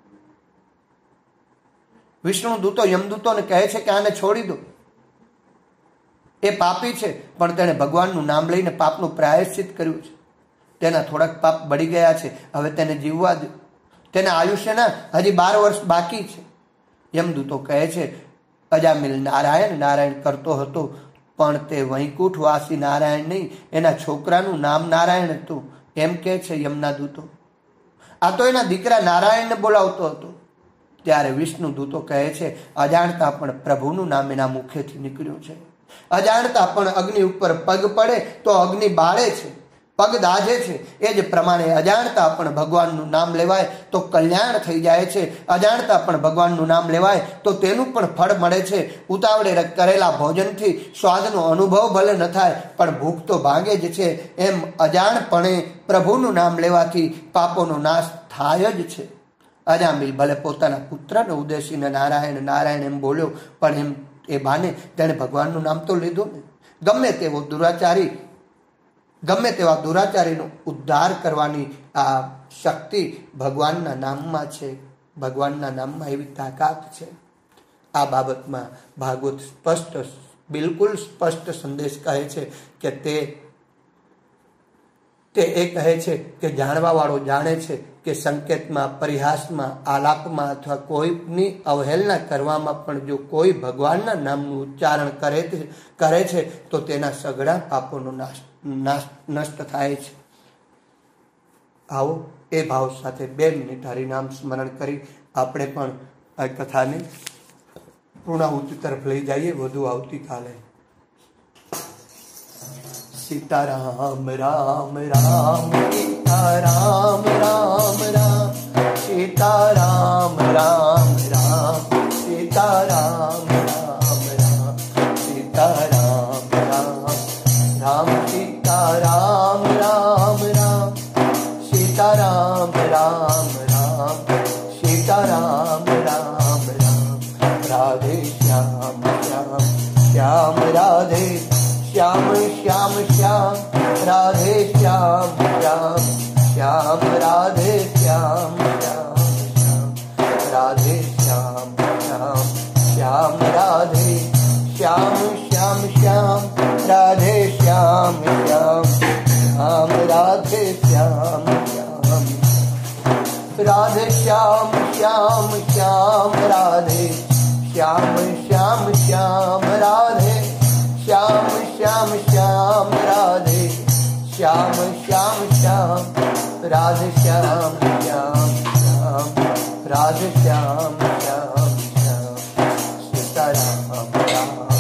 વિષ્ણુ દૂતો યમદૂતોને કહે છે કે આને છોડી દો, એ પાપી છે, પણ તેણે ભગવાનનું નામ લઈને પાપનું પ્રાયશ્ચિત કર્યું છે. તેના થોડાક પાપ બળી ગયા છે, હવે તેને જીવવા દો. તેના આયુષ્યના હજી બાર વર્ષ બાકી છે. યમદૂતો કહે છે અજામિલ નારાયણ નારાયણ કરતો હતો, પણ તે વૈકુંઠવાસી નારાયણ નહીં, એના છોકરાનું નામ નારાયણ હતું, એમ કહે છે યમના દૂતો. આ તો એના દીકરા નારાયણને બોલાવતો હતો. ત્યારે વિષ્ણુ દૂતો કહે છે અજાણતા પણ પ્રભુનું નામ એના મુખેથી નીકળ્યું છે. અજાણતા પણ અગ્નિ ઉપર પગ પડે તો અગ્નિ બાળે છે, પગ દાઝે છે. એ જ પ્રમાણે અજાણતા પણ ભગવાનનું નામ લેવાય તો કલ્યાણ થઈ જાય છે. અજાણતા પણ ભગવાનનું નામ લેવાય તો તેનું પણ ફળ મળે છે. ઉતાવળે કરેલા ભોજનથી સ્વાદનો અનુભવ ભલે ન થાય, પણ ભૂખ તો ભાંગે જ છે. એમ અજાણપણે પ્રભુનું નામ લેવાથી પાપોનો નાશ થાય જ છે. અજામિલ ભલે પોતાના પુત્રને ઉદ્દેશીને નારાયણ નારાયણ એમ બોલ્યો, પણ એમ એ બાને તેણે ભગવાનનું નામ તો લીધું ને. ગમે તેવો દુરાચારી ગમે તેવા દુરાચારીનો ઉદ્ધાર કરવાની આ શક્તિ ભગવાનના નામમાં છે. ભગવાનના નામમાં એવી તાકાત છે. આ બાબતમાં ભાગવત સ્પષ્ટ, બિલકુલ સ્પષ્ટ સંદેશ કહે છે કે તે તે એ કહે છે કે જાણવાવાળો જાણે છે કે સંકેતમાં, પરિહાસમાં, આલાપમાં અથવા કોઈની અવહેલના કરવામાં પણ જો કોઈ ભગવાનના નામનું ઉચ્ચારણ કરે કરે છે તો તેના સઘળા પાપોનો નાશ નાશ નષ્ટ થાય છે. આવો એ ભાવ સાથે બે મિનિટ હરિનામ સ્મરણ કરી આપણે પણ આ કથાને પૂર્ણાહુતિ તરફ લઈ જઈએ. વધુ આવતીકાલે. सीताराम राम राम सीताराम राम राम सीताराम राम राम सीताराम राम राम सीताराम राम राम सीताराम राम राम सीताराम राम राम सीताराम राम राम राधे श्याम श्याम श्याम राधे श्याम श्याम श्याम राधे श्याम श्याम श्याम राधे श्याम श्याम श्याम राधे श्याम श्याम श्याम राधे श्याम श्याम श्याम राधे श्याम श्याम श्याम राधे श्याम श्याम राधे श्याम श्याम श्याम राधे श्याम श्याम श्याम राधे श्याम श्याम श्याम राधे श्याम श्याम श्याम राधे श्याम श्याम श्याम राधे श्याम श्याम श्याम सीताराम राम